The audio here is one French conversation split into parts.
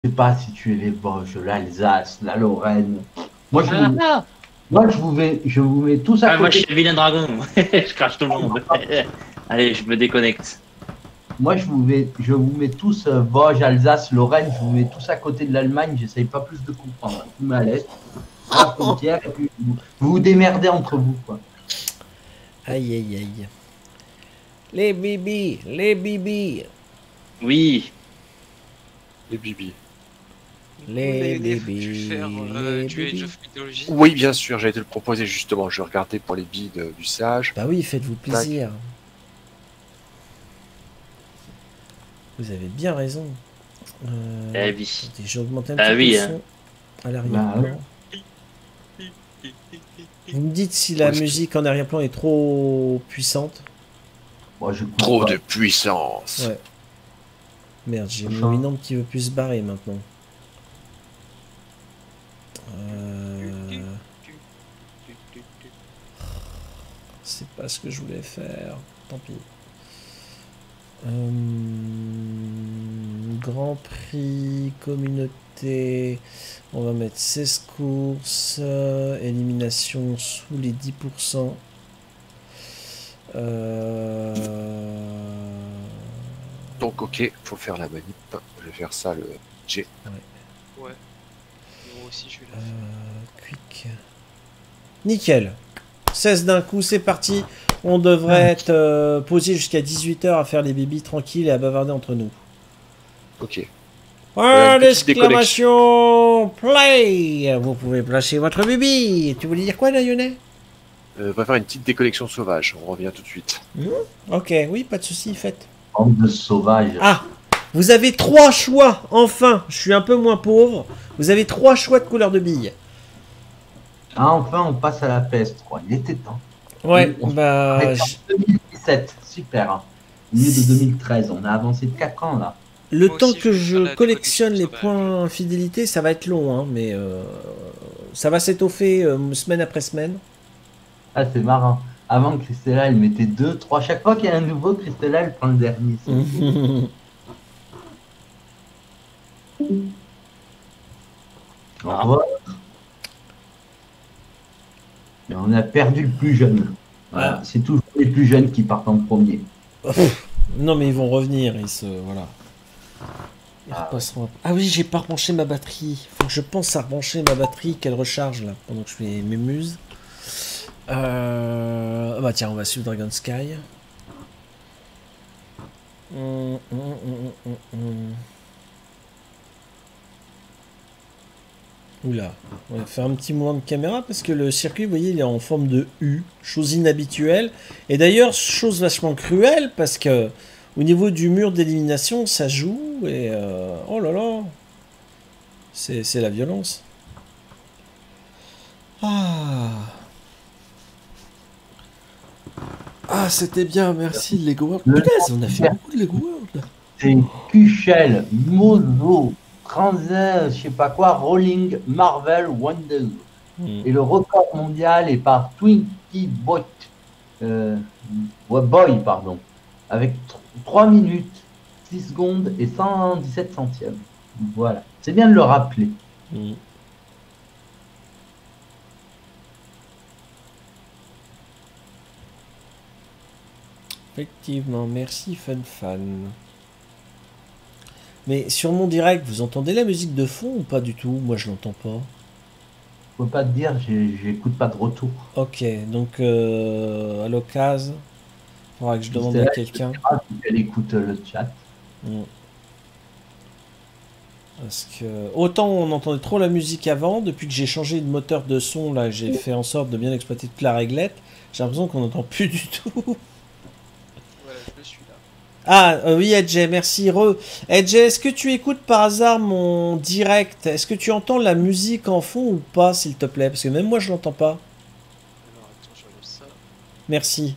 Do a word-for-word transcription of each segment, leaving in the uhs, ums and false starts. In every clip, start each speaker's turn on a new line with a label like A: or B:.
A: sais pas situer les Vosges, l'Alsace, la Lorraine. Moi, je,
B: Ah,
A: vous...
B: ah.
A: Moi, je vous vais, je vous mets tous à
B: Ah,
A: côté.
B: moi, je suis le vilain dragon. Je crache tout le monde. Allez, je me déconnecte.
A: Moi, je vous mets, je vous mets tous euh, Vosges, Alsace, Lorraine. Je vous mets tous à côté de l'Allemagne. J'essaye pas plus de comprendre. Je vous mets à l'est, à la frontière, et puis vous vous, vous démerdez entre vous, quoi.
C: Aïe, aïe, aïe. Les bibis, les bibis.
B: Oui.
D: Les bibis.
C: Les
E: Les
C: bébés,
E: faire euh,
C: les
E: du Age
C: bébés.
E: of Mythology.
D: Oui, bien sûr, j'allais te le proposer justement. Je regardais pour les billes de- du sage.
C: Bah oui, faites-vous plaisir. Vous avez bien raison. Euh,
B: Eh oui.
C: attendez, j'ai augmenté un
B: Ah
C: petit
B: oui,
C: peu le
B: hein.
C: son à l'arrière-plan. Vous me dites si la
D: Ouais, c'est-
C: musique en arrière-plan est trop puissante.
A: Moi, je coupe
D: Trop
A: pas.
D: de puissance.
C: Ouais. Merde, j'ai
A: Enfin.
C: mon Winamp qui veut plus se barrer maintenant. Euh... C'est pas ce que je voulais faire. Tant pis. Euh, Grand Prix, communauté. On va mettre seize courses. euh, élimination sous les dix pour cent. Euh...
D: Donc, ok, faut faire la manip. Je vais faire ça le G.
E: Ouais. Moi aussi, je vais la faire.
C: Euh, quick. Nickel. seize d'un coup, c'est parti. On devrait être euh, posé jusqu'à dix-huit heures à faire les bébés tranquilles et à bavarder entre nous.
D: Ok.
C: Ah,
D: une petite
C: l'exclamation play. Vous pouvez placer votre bébé. Tu voulais dire quoi, Lyonnais?
D: Euh, on va faire une petite déconnexion sauvage. On revient tout de suite.
C: Ok, oui, pas de souci, faites.
A: Bande de sauvages.
C: Ah, vous avez trois choix. Enfin, je suis un peu moins pauvre. Vous avez trois choix de couleur de billes.
A: Ah, enfin, on passe à la P S trois. Il était temps.
C: Ouais,
A: On-
C: bah...
A: On est
C: j-
A: en deux mille dix-sept. Super. Hein. Au milieu de deux mille treize. On a avancé de quatre ans, là.
C: Le
E: Moi
C: temps
E: aussi,
C: que
E: je vais faire
C: je
E: la
C: collectionne les
E: déconnexion
C: points fidélité, ça va être long, hein, mais euh, ça va s'étoffer euh, semaine après semaine.
A: Ah, c'est marrant. Avant, Christella, elle mettait deux, trois. Chaque fois qu'il y a un nouveau, Christella, elle prend le dernier. C'est
C: Mhm.
A: Au revoir. Et on a perdu le plus jeune. Voilà.
C: Ah.
A: C'est toujours les plus jeunes qui partent en premier.
C: Non, mais ils vont revenir, ils se voilà. Ils
A: Ah,
C: repasseront. Ah oui, j'ai pas rebranché ma batterie. Faut que je pense à rebrancher ma batterie qu'elle recharge là pendant que je fais mes muses. Euh... ah bah tiens, on va suivre Dragon Sky. Hum, hum, hum, hum, hum. Oula, on va faire un petit mouvement de caméra parce que le circuit, vous voyez, il est en forme de U, chose inhabituelle. Et d'ailleurs, chose vachement cruelle parce que au niveau du mur d'élimination, ça joue et euh, oh là là, c'est c'est la violence. Ah, ah c'était bien, merci Lego World.
A: Le-
C: Putain, on a fait beaucoup de Lego World.
A: C'est Kuchel, Mozo, Transin, je sais pas quoi, Rolling, Marvel, Wonder.
C: Hmm.
A: Et le record mondial est par Twinkie Boy, euh, ouais, Boy, pardon, avec trois minutes, six secondes et cent dix-sept centièmes. Voilà, c'est bien de le rappeler.
C: Hmm. Effectivement, merci FunFan. Mais sur mon direct, vous entendez la musique de fond ou pas du tout? Moi, je l'entends pas.
A: Je peux pas te dire, j'ai- j'écoute pas de retour.
C: Ok, donc euh, à l'occasion, il faudra que je demande à quelqu'un.
A: Ah, si elle écoute le chat.
C: Mm. Parce que autant on entendait trop la musique avant, depuis que j'ai changé de moteur de son, là, j'ai fait en sorte de bien exploiter toute la réglette, j'ai l'impression qu'on n'entend plus du tout.
E: Voilà, je suis là.
C: Ah euh, oui, Edge, merci. Re. Edge, est-ce que tu écoutes par hasard mon direct? Est-ce que tu entends la musique en fond ou pas, s'il te plaît? Parce que même moi, je l'entends pas.
E: Alors, attends, je regarde ça.
C: Merci.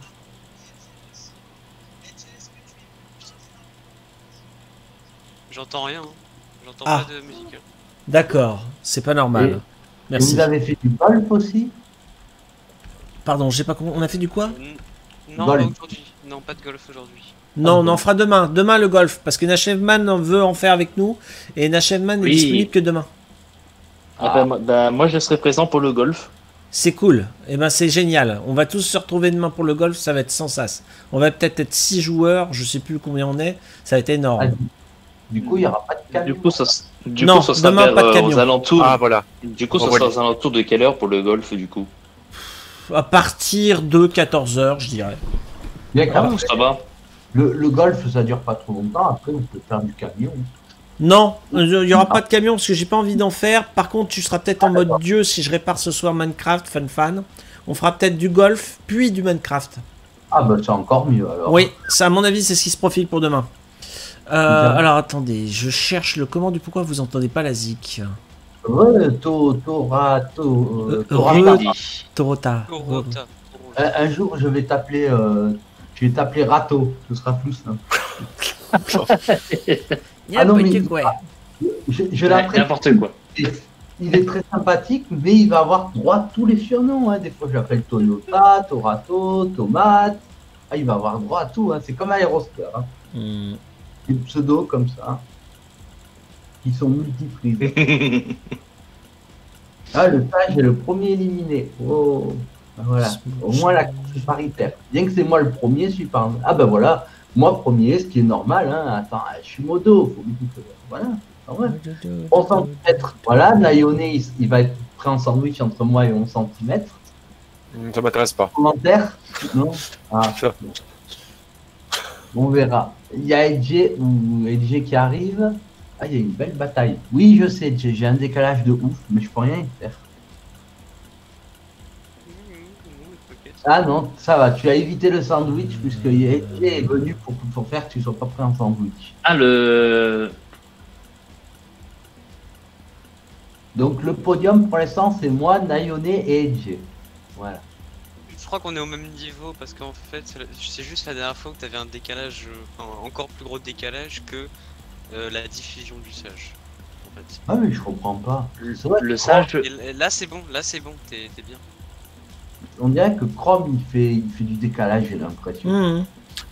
E: J'entends rien. Hein. J'entends
C: Ah.
E: pas de musique. Hein.
C: D'accord, c'est pas normal.
A: Et- Et
C: Merci.
A: vous avez fait du golf aussi?
C: Pardon, j'ai pas compris. On a fait du quoi?
E: N- Non,
A: Golf.
E: pas aujourd'hui. Non, pas de golf aujourd'hui.
C: Non,
A: Ah,
C: on en fera demain. Demain le golf, parce que Nacheveman veut en faire avec nous, et Nacheveman n'est
B: Oui.
C: disponible que demain.
B: Ah bah, moi- bah, moi, je serai présent pour le golf.
C: C'est cool. Et ben c'est génial. On va tous se retrouver demain pour le golf, ça va être sans sas. On va peut-être être six joueurs, je sais plus combien on est, ça va être
A: Ah,
C: énorme.
A: du coup, il n'y aura pas de camion.
B: Du coup, ça, s- du
C: Non,
B: coup, ça sera
C: demain,
B: vers,
C: pas de
B: euh,
C: camion.
B: aux alentours.
D: Ah, voilà.
B: Du coup, ça
D: On
B: sera
D: va
B: aux alentours de quelle heure pour le golf, du coup?
C: À partir de quatorze heures, je dirais.
A: Bien
B: Ah,
A: qu'après,
B: ça va.
A: le, le golf, ça dure pas trop longtemps. Après, vous pouvez faire du camion.
C: Non, il n'y aura pas de camion parce que j'ai pas envie d'en faire. Par contre, tu seras peut-être en mode dieu si je répare ce soir Minecraft, Fun Fan. On fera peut-être du golf, puis du Minecraft.
A: Ah, bah, c'est encore mieux alors.
C: Oui, ça, à mon avis, c'est ce qui se profile pour demain. Euh, alors attendez, je cherche le comment du pourquoi vous entendez pas la zik.
A: Ouais, to, Tora, to, euh,
C: Euh,
A: Torata.
C: re-
B: Dis.
C: Torota.
E: Corota.
A: Un, un jour, je vais t'appeler, euh, je vais t'appeler Rato. Ce sera plus simple. Ah non, mais- Je, je
B: Ouais,
A: l'apprête.
B: N'importe quoi.
A: Il est très sympathique, mais il va avoir droit à tous les surnoms. Hein. Des fois, je l'appelle Toyota, Torato, Tomate. Ah, il va avoir droit à tout. Hein. C'est comme Aerostar. Hein.
C: Hmm.
A: Des pseudos comme ça. Qui sont multiprises. Ah, le sage est le premier éliminé. Oh, ben voilà. Au moins, la course est paritaire. Bien que c'est moi le premier, je suis pas. Ah, ben voilà. Moi, premier, ce qui est normal. Hein. Attends, je suis modo. Faut... Voilà. Ah ouais. onze centimètres. Voilà. Nayone, il, il va être prêt en sandwich entre moi et onze centimètres.
D: Hum, Ça m'intéresse pas.
A: Commentaire? Non. Ah,
D: Ça.
A: on verra. Il y a Edge ou Edge qui arrive. Ah, il y a une belle bataille. Oui, je sais, Edge, j'ai un décalage de ouf, mais je peux rien y faire. Ah non, ça va, tu as évité le sandwich puisque Edge est venu pour, pour faire que tu sois pas prêt en sandwich.
B: Ah, le.
A: Donc le podium pour l'instant c'est moi, Nayone et Edge. Voilà.
E: Je crois qu'on est au même niveau parce qu'en fait, c'est la- c'est juste la dernière fois que tu avais un décalage, euh, enfin, encore plus gros décalage que euh, la diffusion du sage. En fait.
A: Ah mais je comprends pas. C'est vrai,
B: Le
A: que
B: sage.
E: Et l- là, c'est bon, là, c'est bon, t'es t'es bien.
A: On dirait que Chrome il fait, il fait du décalage, j'ai l'impression.
C: Hmm.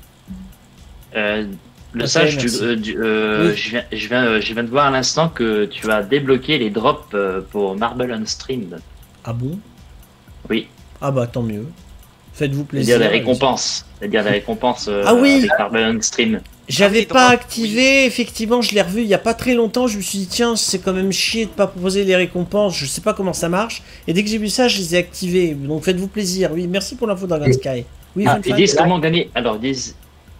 B: Euh, le
C: Ok,
B: sage, du,
C: merci.
B: euh, du- euh,
C: Oui.
B: je, viens, je, viens, euh, je viens de voir à l'instant que tu as débloqué les drops euh, pour Marble on Stream.
C: Ah bon?
B: Oui,
C: Ah bah tant mieux. Faites-vous
B: c'est-à-dire
C: plaisir.
B: des récompenses. C'est-à-dire des récompenses euh,
C: Ah oui.
B: avec Marble on Stream.
C: J'avais
E: Ah oui,
C: pas
E: droit,
C: activé, effectivement, je l'ai revu il y a pas très longtemps. Je me suis dit, tiens, c'est quand même chier de pas proposer les récompenses. Je sais pas comment ça marche. Et dès que j'ai vu ça, je les ai activés. Donc faites-vous plaisir. Oui, merci pour l'info Dragon
A: Et-
C: Sky. Oui,
A: Ah,
C: Fun
B: Ils
C: Fan.
B: disent comment gagner. Alors, ils disent.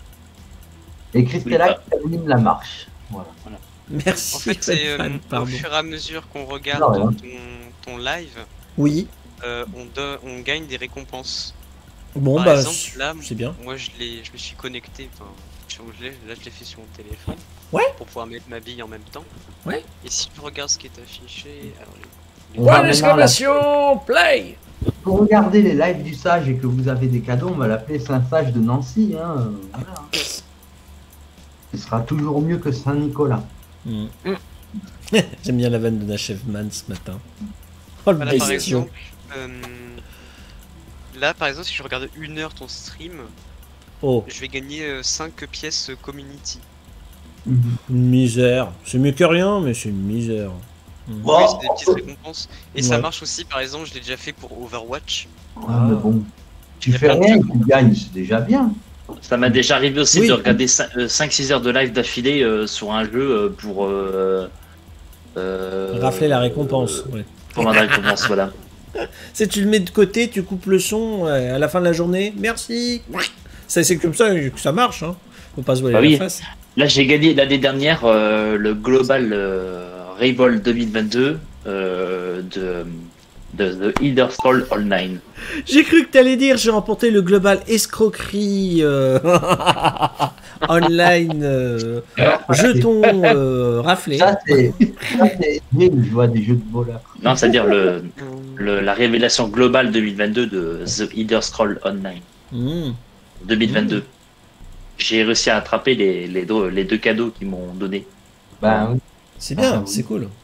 A: Et Christella
B: Oui,
A: qui termine la marche. Voilà.
C: Merci.
E: En fait,
C: Fun
E: c'est euh,
C: Fan,
E: au
C: pardon.
E: fur et à mesure qu'on regarde
A: Non, rien.
E: ton, ton live,
C: Oui.
E: euh, on, do- on gagne des récompenses.
C: Bon,
E: Par
C: bah,
E: exemple, là,
C: c'est bien.
E: Moi, je, l'ai- je me suis connecté, enfin, sur- je l'ai- là, je l'ai fait sur mon téléphone.
C: Ouais.
E: Pour pouvoir mettre ma bille en même temps.
C: Ouais.
E: Et si je regarde ce qui est affiché, alors les-
A: On va
C: Point
A: maintenant
C: d'exclamation, play.
A: Pour regarder les lives du sage et que vous avez des cadeaux, on va l'appeler Saint-Sage de Nancy. Hein. Voilà. Ce sera toujours mieux que Saint-Nicolas.
C: Hmm. J'aime bien la vanne de Nachevman ce matin. Oh, le
E: Voilà, par
C: bestiau.
E: exemple, euh, là, par exemple, si je regarde une heure ton stream,
C: Oh,
E: je vais gagner cinq pièces euh, community.
C: une misère. C'est mieux que rien, mais c'est une misère. Hmm.
A: Bon.
E: Oui, c'est des petites récompenses. Et ça
C: Ouais.
E: marche aussi, par exemple, je l'ai déjà fait pour Overwatch.
A: Ah, mais bon, tu
E: Y a
A: fais
E: plein de
A: rien,
E: trucs.
A: tu gagnes, c'est déjà bien.
B: Ça m'a déjà arrivé aussi
C: Oui.
B: de regarder cinq six heures de live d'affilée euh, sur un jeu euh, pour. Euh, euh,
C: Rafler la récompense. Ouais.
B: Pour la récompense, voilà.
C: Si tu le mets de côté, tu coupes le son ouais, à la fin de la journée. Merci. Ça, c'est comme ça que ça marche. Hein. Faut pas se voiler
B: Bah
C: la
B: oui.
C: face.
B: Là, j'ai gagné l'année dernière euh, le Global euh, Revolt deux mille vingt-deux euh, de, de The Elder Scrolls Online.
C: J'ai cru que t'allais dire j'ai remporté le global escroquerie euh, online euh, jeton euh, raflé.
A: Ça, c'est ça, c'est bien que je vois des jeux de voleurs.
B: Non, c'est-à-dire le, le- la révélation globale deux mille vingt-deux de The Elder Scrolls Online
C: Mmh.
B: deux mille vingt-deux. J'ai réussi à attraper les, les, deux, les deux cadeaux qu'ils m'ont donné.
A: Ben, oui.
C: C'est bien,
A: Ah, oui.
C: c'est cool.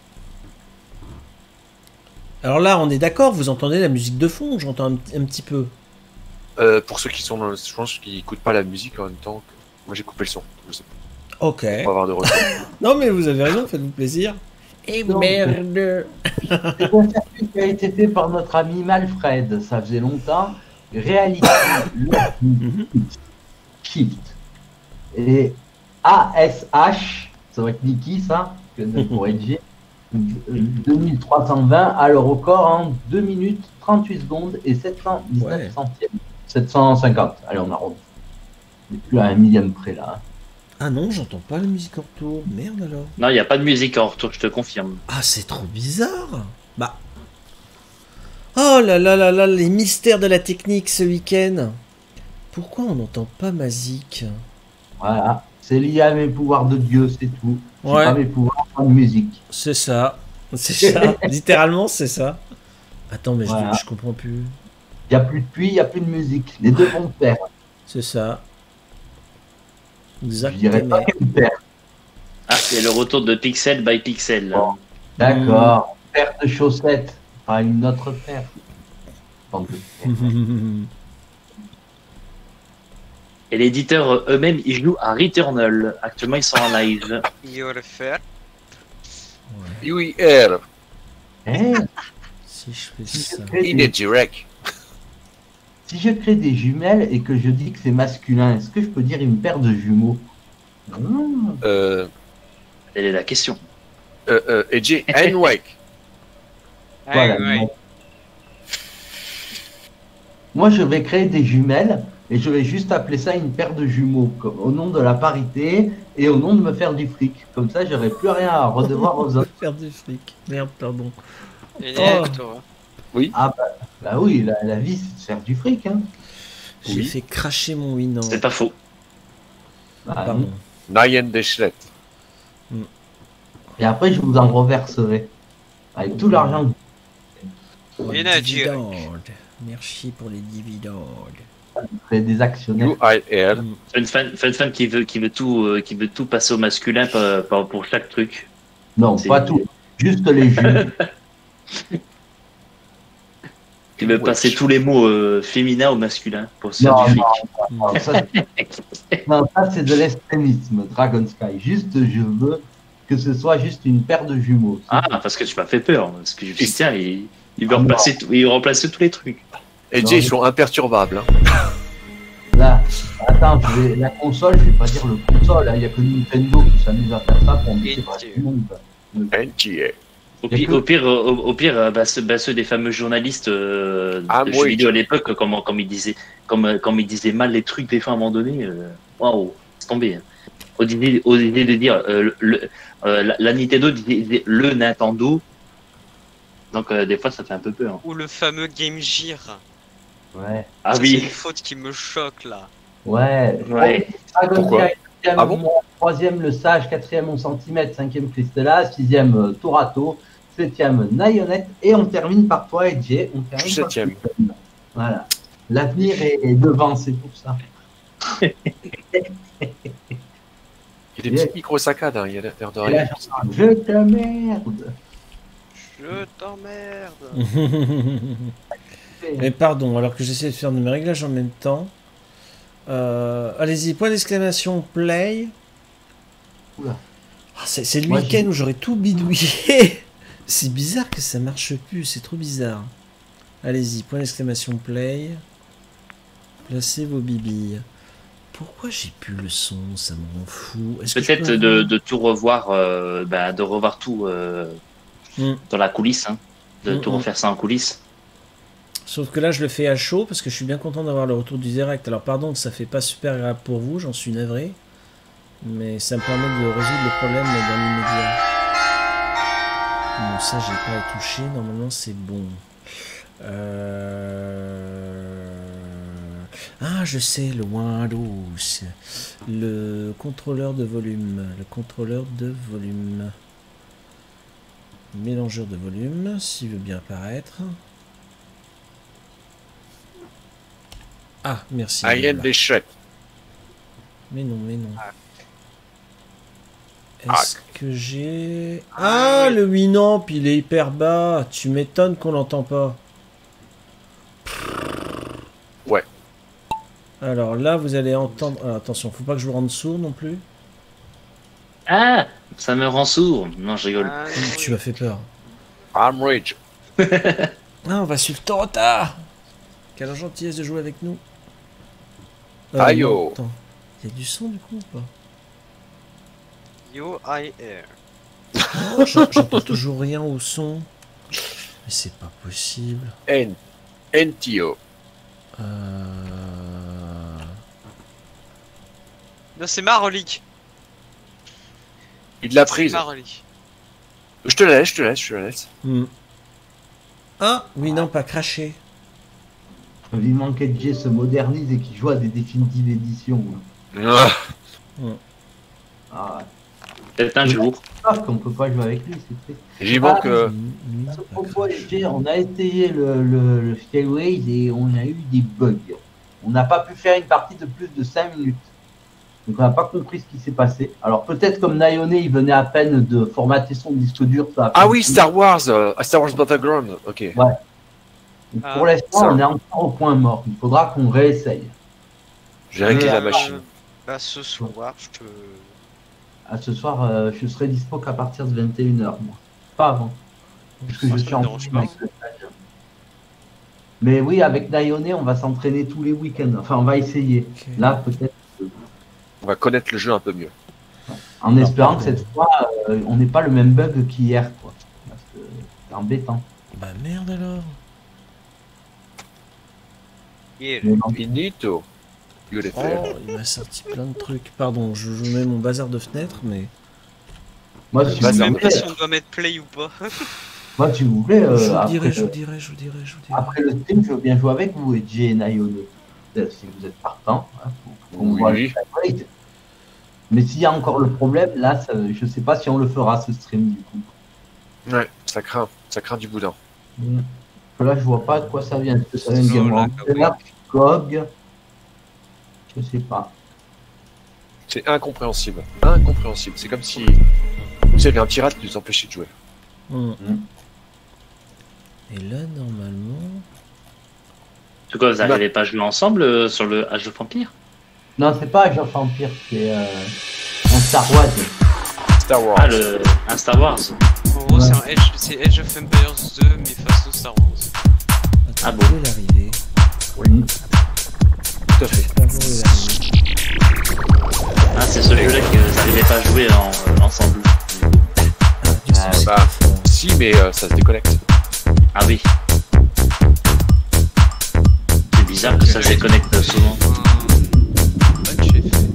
C: Alors là, on est d'accord, vous entendez la musique de fond, j'entends un, un petit peu.
D: Euh, pour ceux qui sont, dans- je pense qu'ils écoutent pas la musique en même temps. Moi j'ai coupé le son. Je sais
C: Ok.
D: pas, on va avoir de retour.
C: Non, mais vous avez raison, faites-vous plaisir. Et
A: Non,
C: merde.
A: C'est un circuit qui a été fait par notre ami Malfred, ça faisait longtemps. Reality
C: Mhm.
A: Shift. Et A S H, ça va être Niki ça, que pour Edge, deux mille trois cent vingt à le record en deux minutes trente-huit secondes et sept cent dix-neuf
C: Ouais.
A: centièmes. sept cent cinquante, allez on arrondit. On n'est plus à un millième près là. hein.
C: Ah non, j'entends pas la musique en retour. Merde alors.
B: Non, il n'y a pas de musique en retour, je te confirme.
C: Ah, c'est trop bizarre. Bah. Oh là là là là, les mystères de la technique ce week-end. Pourquoi on n'entend pas ma zik?
A: Voilà, c'est lié à mes pouvoirs de Dieu, c'est tout. C'est
C: Ouais.
A: pas mes pouvoirs de musique.
C: C'est ça. C'est ça. Littéralement, c'est ça. Attends, mais je-
A: Voilà.
C: je, comprends plus.
A: Il n'y a plus de pluie, il n'y a plus de musique. Les deux vont de pair.
C: C'est ça.
A: Je dirais
C: Exactement.
A: pas qu'une paire.
B: Ah, c'est le retour de Pixel by Pixel.
A: Bon. D'accord. Paire de chaussettes. Pas une autre paire. Bande de paires.
B: Et l'éditeur eux-mêmes, ils jouent à Returnal. Actuellement, ils sont en live.
E: Yo le faire.
D: Oui, R.
A: Eh,
C: Si je fais
A: si,
C: ça.
A: je crée
D: Il
A: des,
D: est direct.
A: si je crée des jumelles et que je dis que c'est masculin, est-ce que je peux dire une paire de jumeaux? Hmm.
D: Euh,
B: Telle est la question.
D: euh, euh, Edgy and Wake.
A: Voilà.
E: Ah, ouais.
A: Donc, moi, je vais créer des jumelles et je vais juste appeler ça une paire de jumeaux, comme, au nom de la parité et au nom de me faire du fric. Comme ça, j'aurai plus rien à redevoir aux autres.
C: Faire du fric. Merde, pardon.
E: Et
C: Oh.
E: toi.
A: Ah bah, bah oui, la, la vie, c'est de faire du fric. Hein.
C: J'ai
D: Oui.
C: fait cracher mon Winamp.
B: C'est pas faux.
A: Bah,
C: Pardon.
D: Nyan Deschlet.
A: Et après, je vous en reverserai. Avec tout l'argent que
C: Pour
E: Et
C: les
E: là,
C: dividendes. Merci pour les dividendes.
A: vous ferez des actionnaires.
D: U I R.
B: Fun fan, fun fan qui veut, qui veut tout, euh, qui veut tout passer au masculin par- par- pour chaque truc.
A: Non,
B: C'est-
A: pas tout. Juste les jumelles.
B: Qui veut
D: Ouais.
B: passer tous les mots euh, féminins au masculin pour se faire
A: Non,
B: du fric.
A: non, ça, non, ça, c'est de l'extrémisme, Dragon Sky. Juste, je veux que ce soit juste une paire de jumeaux.
B: Ah, parce que tu m'as fait peur. Parce que je me suis dit, tiens, il, il veut
A: Ah,
B: remplacer, tout- il veut remplacer tous les trucs.
D: Edgy, ils sont imperturbables. hein.
A: Là, attends, je vais- la console, je vais pas dire le console. hein. Il n'y a que Nintendo qui s'amuse à faire ça pour embêter pas tout le monde.
D: N G A.
B: Au
A: Y a
B: pire,
A: que-
B: au pire, au, au pire euh, bah, ceux, bah, ceux des fameux journalistes euh,
D: Ah,
B: de
D: moi,
B: jeux vidéo
D: il-
B: à l'époque, comme, comme, ils disaient, comme, comme ils disaient mal les trucs des fois à un moment donné, euh, waouh, c'est tombé. Hein. Au idée, au idée de dire euh, le, euh, la, la Nintendo disait, disait le Nintendo, donc euh, des fois ça fait un peu peur.
E: Ou le fameux Game Gear.
A: Ouais,
B: Ah
E: Ça,
B: oui,
E: C'est une faute qui me choque là.
A: ouais.
B: ouais.
A: Dragon
D: Pourquoi
A: Sky, deuxième,
D: Ah bon
A: moi, troisième, le sage, quatrième, on centimètre, cinquième, Christella, sixième, euh, Torato, septième, Nayonette, et on termine par toi, Edge. On termine par
D: Septième.
A: Christelle. Voilà. L'avenir est, est devant, c'est pour ça.
D: Il y a des petites micro-saccades, hein. Il y a l'air de
A: Et là,
D: rien.
A: j'entends, je te merde.
E: Je t'emmerde.
C: Mais pardon, alors que j'essaie de faire de mes réglages en même temps. Euh, Allez-y, point d'exclamation, play.
A: Oula.
C: Ah, c'est c'est le
A: Moi,
C: week-end
A: j'ai-
C: où j'aurais tout bidouillé. C'est bizarre que ça marche plus, c'est trop bizarre. Allez-y, point d'exclamation, play. Placez vos bibilles. Pourquoi j'ai plus le son? Ça me rend fou. Est-ce que je
B: Peut-être
C: peux
B: de,
C: avoir-
B: de tout revoir, euh, bah, de revoir tout euh,
C: Hmm.
B: dans la coulisse, hein, de
C: Hmm,
B: tout
C: hmm.
B: refaire ça en coulisses.
C: Sauf que là, je le fais à chaud parce que je suis bien content d'avoir le retour du direct. Alors, pardon que ça fait pas super agréable pour vous, j'en suis navré. Mais ça me permet de résoudre le problème dans l'immédiat. Bon, ça, j'ai pas à toucher. Normalement, c'est bon. Euh... Ah, je sais, le Windows. Le contrôleur de volume. Le contrôleur de volume. Mélangeur de volume, s'il veut bien apparaître. Ah, merci.
D: Nyan
C: voilà.
D: Deschlet.
C: Mais non, mais non.
D: Ah.
C: Est-ce que j'ai... Ah, le Winamp, il est hyper bas. Tu m'étonnes qu'on l'entend pas.
D: Ouais.
C: Alors là, vous allez entendre... Alors, attention, faut pas que je vous rende sourd non plus.
B: Ah, ça me rend sourd. Non, je rigole.
E: Ah,
C: Tu m'as fait peur.
D: I'm rich.
C: Ah, on va suivre Torota. Quelle gentillesse de jouer avec nous. Euh,
D: Aïe,
C: non,
D: oh.
C: attends. Il y a du son du coup ou pas?
E: Yo, I air.
C: Oh, j'en- J'entends toujours rien au son. Mais c'est pas possible.
D: N. N T O.
C: Euh...
E: Non, c'est ma relique.
D: Il l'a
E: C'est
D: prise.
E: ma relique.
D: Je te la laisse, je te la laisse, je te la laisse.
C: hmm. Ah, oui, non, pas craché.
A: Vivement qu'Edge se modernise et qu'il joue à des définitives éditions.
D: Ah.
A: Ah,
B: Peut-être un jour.
A: ah, qu'on peut pas jouer avec lui, c'est triste.
D: J'y manque.
A: Ah,
D: euh,
C: Lui, lui,
A: À ce
C: pas
A: propos,
C: craché.
A: Edge, on a essayé le, le, le Scaleways et on a eu des bugs. On n'a pas pu faire une partie de plus de cinq minutes. Donc on n'a pas compris ce qui s'est passé. Alors peut-être comme Nayone, il venait à peine de formater son disque dur. Ça a
D: Ah
A: fait-
D: oui, Star Wars, euh, Star Wars Battleground. Ok.
A: Donc,
E: Ah,
A: pour l'instant,
D: ça.
A: on est encore au point mort. Il faudra qu'on réessaye.
D: J'ai réglé
A: Euh,
D: la machine.
E: Bah, ce soir, je te.
A: À ce soir, euh, je serai dispo qu'à partir de vingt et une heures, moi. Pas avant. Parce que
E: Moi,
A: je
E: ça
A: suis
E: me
A: en
E: dérange
A: film
E: pas.
A: avec le stage. Mais oui, avec Nayone, on va s'entraîner tous les week-ends. Enfin, on va essayer.
C: Ok.
A: Là, peut-être.
D: On va connaître le jeu un peu mieux.
A: En
C: Alors,
A: espérant
C: pardon.
A: que cette fois, euh, on n'ait pas le même bug qu'hier, quoi. Parce que c'est embêtant.
C: Bah merde alors.
E: Yeah.
A: Mais non.
D: Finito. You l'ai fait.
C: Oh, il m'a sorti plein de trucs. Pardon, je, je mets mon bazar de fenêtre, mais...
A: Moi,
D: Euh,
A: si
D: vas-y,
A: vous
E: Je sais même
A: voulez,
E: pas si on doit mettre play ou pas.
A: moi, si vous voulez, euh,
C: je vous
A: après,
C: dirai, je vous
A: le-
C: dirai, je vous dirai, je vous dirai.
A: après le stream, je veux bien jouer avec vous, Edge et Nayone. Euh, Si vous êtes partant, hein, pour, pour
D: Oui.
A: voir le Skyway. Mais s'il y a encore le problème, là, ça, je sais pas si on le fera, ce stream, du coup.
D: Ouais, ça craint. Ça craint du boudin.
A: Mm. Là, je vois pas de quoi ça vient. Est-ce que ça vient de
E: Oh
A: Game
E: là,
A: Ranger, G O G? Je sais pas.
D: C'est incompréhensible. Incompréhensible. C'est comme si vous avez un pirate qui nous empêchait de jouer.
C: Hmm.
A: Mm.
C: Et là, normalement...
B: En tout cas, vous n'arrivez pas à jouer ensemble euh, sur le Age of Empire?
A: Non, c'est pas Age of Empire, c'est euh, un Star Wars.
D: Star Wars.
B: Ah, le... un Star Wars.
E: En gros,
A: Ouais.
E: c'est un Edge, c'est Edge of Empires deux, mais face au Star Wars.
C: Attends,
B: Ah bon.
C: où est l'arrivée?
A: Oui.
D: Tout à fait.
C: Pas voir où est l'arrivée.
B: Ah, c'est celui-là que vous n'arrivez pas à jouer en, euh, ensemble.
C: Ah, qu'est-ce que c'est
D: bah.
C: que ça?
D: Si, mais euh, ça se déconnecte.
B: Ah oui. C'est bizarre que ça se déconnecte souvent.
E: Un patch est fait.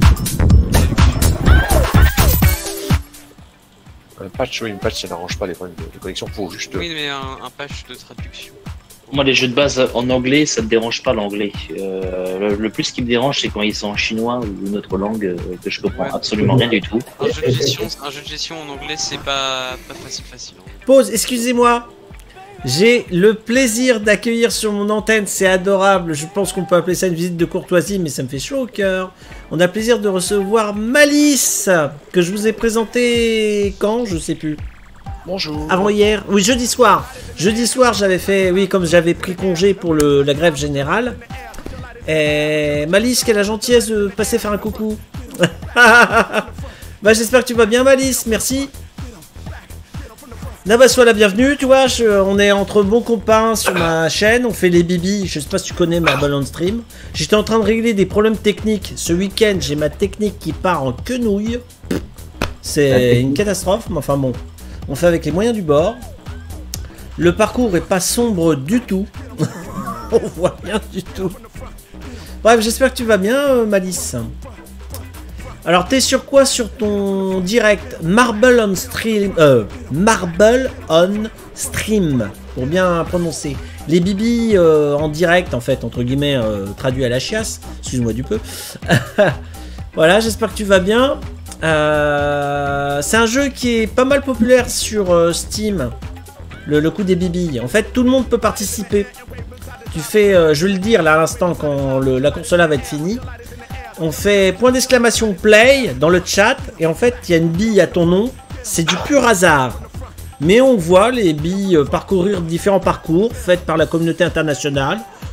D: Un patch, oui, une patch, ça n'arrange pas les problèmes de, de connexion pour juste.
E: Oui, mais un, un patch de traduction.
B: Moi, les jeux de base en anglais, ça me dérange pas l'anglais. Euh, le, le plus qui me dérange, c'est quand ils sont en chinois ou une autre langue euh, que je comprends
E: Ouais.
B: absolument rien du tout.
E: Un jeu de gestion, un jeu de gestion en anglais, c'est pas, pas facile, facile. hein.
C: Pause, excusez-moi. J'ai le plaisir d'accueillir sur mon antenne, c'est adorable. Je pense qu'on peut appeler ça une visite de courtoisie, mais ça me fait chaud au cœur. On a le plaisir de recevoir Malice, que je vous ai présenté quand, je sais plus.
D: Bonjour.
C: Avant hier, oui, jeudi soir. Jeudi soir, j'avais fait, oui, comme j'avais pris congé pour le, la grève générale. Et Malice, qui a la gentillesse de passer faire un coucou. Bah, j'espère que tu vas bien, Malice, merci. Là, bah, sois la bienvenue, tu vois, je- on est entre bons copains sur ma chaîne, on fait les bibis, je sais pas si tu connais ma balle on stream. J'étais en train de régler des problèmes techniques. Ce week-end, j'ai ma technique qui part en quenouille. C'est une catastrophe, mais enfin bon, on fait avec les moyens du bord. Le parcours est pas sombre du tout. On voit rien du tout. Bref, j'espère que tu vas bien, euh, Malice. Alors, t'es sur quoi sur ton direct? Marble on stream. Euh, Marble on stream. Pour bien prononcer. Les bibis euh, en direct, en fait, entre guillemets, euh, traduit à la chiasse. Excuse-moi du peu. Voilà, j'espère que tu vas bien. Euh, c'est un jeu qui est pas mal populaire sur euh, Steam. Le, le coup des bibis. En fait, tout le monde peut participer. Tu fais, euh, je vais le dire là à l'instant quand le- la console va être finie. On fait point d'exclamation play dans le chat et en fait il y a une bille à ton nom, c'est du pur hasard. Mais on voit les billes parcourir différents parcours faits par la communauté internationale.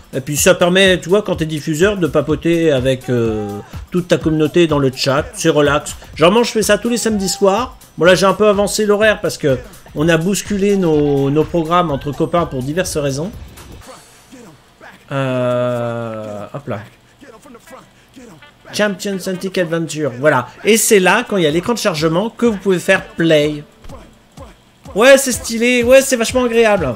C: Et puis ça permet, tu vois, quand t'es diffuseur, de papoter avec euh, toute ta communauté dans le chat. C'est relax. Généralement, je fais ça tous les samedis soirs. Bon, là, j'ai un peu avancé l'horaire parce que on a bousculé nos, nos programmes entre copains pour diverses raisons. Euh, hop là. Champions Antique Adventure. Voilà. Et c'est là, quand il y a l'écran de chargement, que vous pouvez faire play. Ouais, c'est stylé. Ouais, c'est vachement agréable.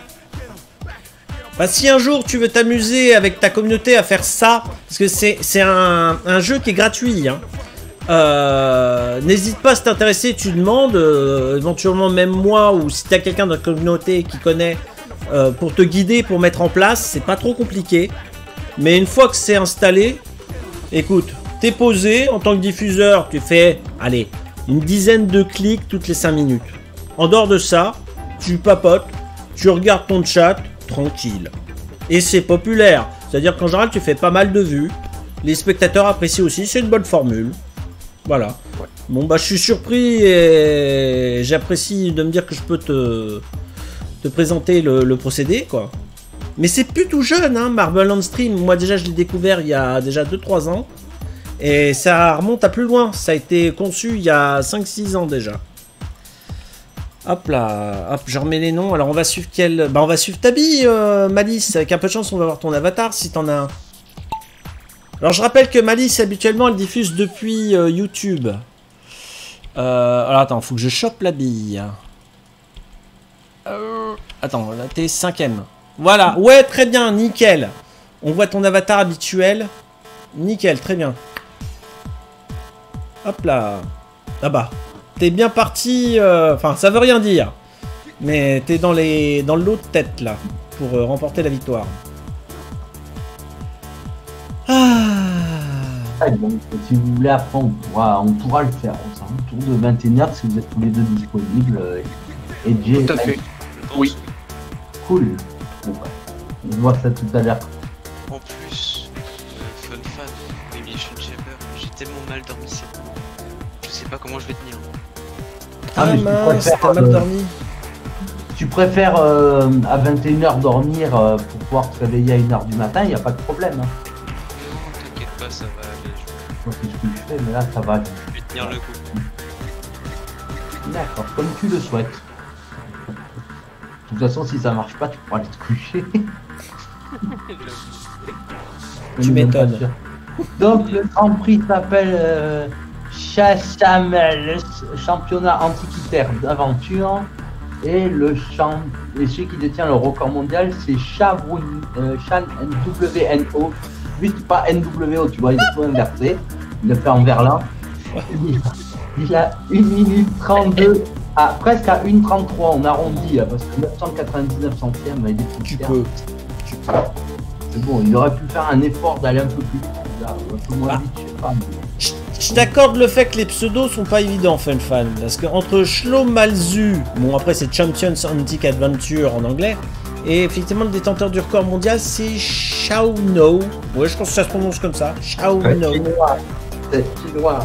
C: Bah, si un jour tu veux t'amuser avec ta communauté à faire ça, parce que c'est un, un jeu qui est gratuit, hein. euh, n'hésite pas à t'intéresser, tu demandes, euh, éventuellement même moi, ou si tu as quelqu'un dans la communauté qui connaît, euh, pour te guider, pour mettre en place, c'est pas trop compliqué. Mais une fois que c'est installé, écoute, t'es posé, en tant que diffuseur, tu fais, allez, une dizaine de clics toutes les cinq minutes. En dehors de ça, tu papotes, tu regardes ton chat, tranquille. Et c'est populaire. C'est-à-dire qu'en général, tu fais pas mal de vues. Les spectateurs apprécient aussi. C'est une bonne formule. Voilà. Ouais. Bon, bah, je suis surpris et j'apprécie de me dire que je peux te, te présenter le, le procédé, quoi. Mais c'est plus tout jeune, hein, Marble on Stream. Moi, déjà, je l'ai découvert il y a déjà deux trois ans. Et ça remonte à plus loin. Ça a été conçu il y a cinq six ans déjà. Hop là, hop, je remets les noms. Alors on va suivre quel... Bah on va suivre Tabi, euh, Malice. Avec un peu de chance, on va voir ton avatar si t'en as un. Alors je rappelle que Malice, habituellement, elle diffuse depuis euh, YouTube. Euh, alors attends, faut que je chope la bille. Euh, attends, là t'es cinquième. Voilà, ouais, très bien, nickel. On voit ton avatar habituel. Nickel, très bien. Hop là. Là-bas. T'es bien parti, euh, enfin ça veut rien dire, mais t'es dans les dans le lot de tête là pour euh, remporter la victoire. Ah.
A: Ah, donc, si vous voulez après on pourra on pourra le faire. C'est un tour de vingt et une heures si vous êtes tous les deux disponibles. Euh, et Jay,
D: tout à fait. Oui.
A: Cool. Bon, bah, on voit ça tout à l'heure.
E: En plus, euh, fun fan, Emission Chamber, j'ai tellement mal dormi cette nuit. Je sais pas comment je vais tenir.
C: Ah, ah mince, t'as mal dormi.
A: Tu préfères euh, à vingt et une heures dormir euh, pour pouvoir te réveiller à une heure du matin, il n'y a pas de problème. Hein.
E: Non, t'inquiète pas, ça va aller.
A: Moi, c'est ce que je fais, mais là, ça va.
E: Je vais tenir le coup.
A: D'accord, comme tu le souhaites. De toute façon, si ça marche pas, tu pourras aller te coucher.
C: Tu m'étonnes.
A: Donc, le Grand Prix s'appelle... Euh... Chassamel, championnat antiquitaire d'aventure, et le champ et celui qui détient le record mondial c'est Chavroun euh, Chan W N O, juste pas N W O, tu vois, il est tout inversé, il le fait en verlan. Il, il a une minute trente-deux à presque à une trente-trois, on arrondit parce que neuf cent quatre-vingt-dix-neuf centièmes avec des
C: tu peux. Tu peux.
A: C'est bon, il aurait pu faire un effort d'aller un peu plus vite, là, un peu moins vite, je sais pas. Mais...
C: Je t'accorde le fait que les pseudos sont pas évidents, FunFan, parce que entre Shlomalzu, bon après c'est Champions Antique Adventure en anglais, et effectivement le détenteur du record mondial c'est Shaono. Ouais, je pense que ça se prononce comme ça, Shaono.
A: C'est chinois.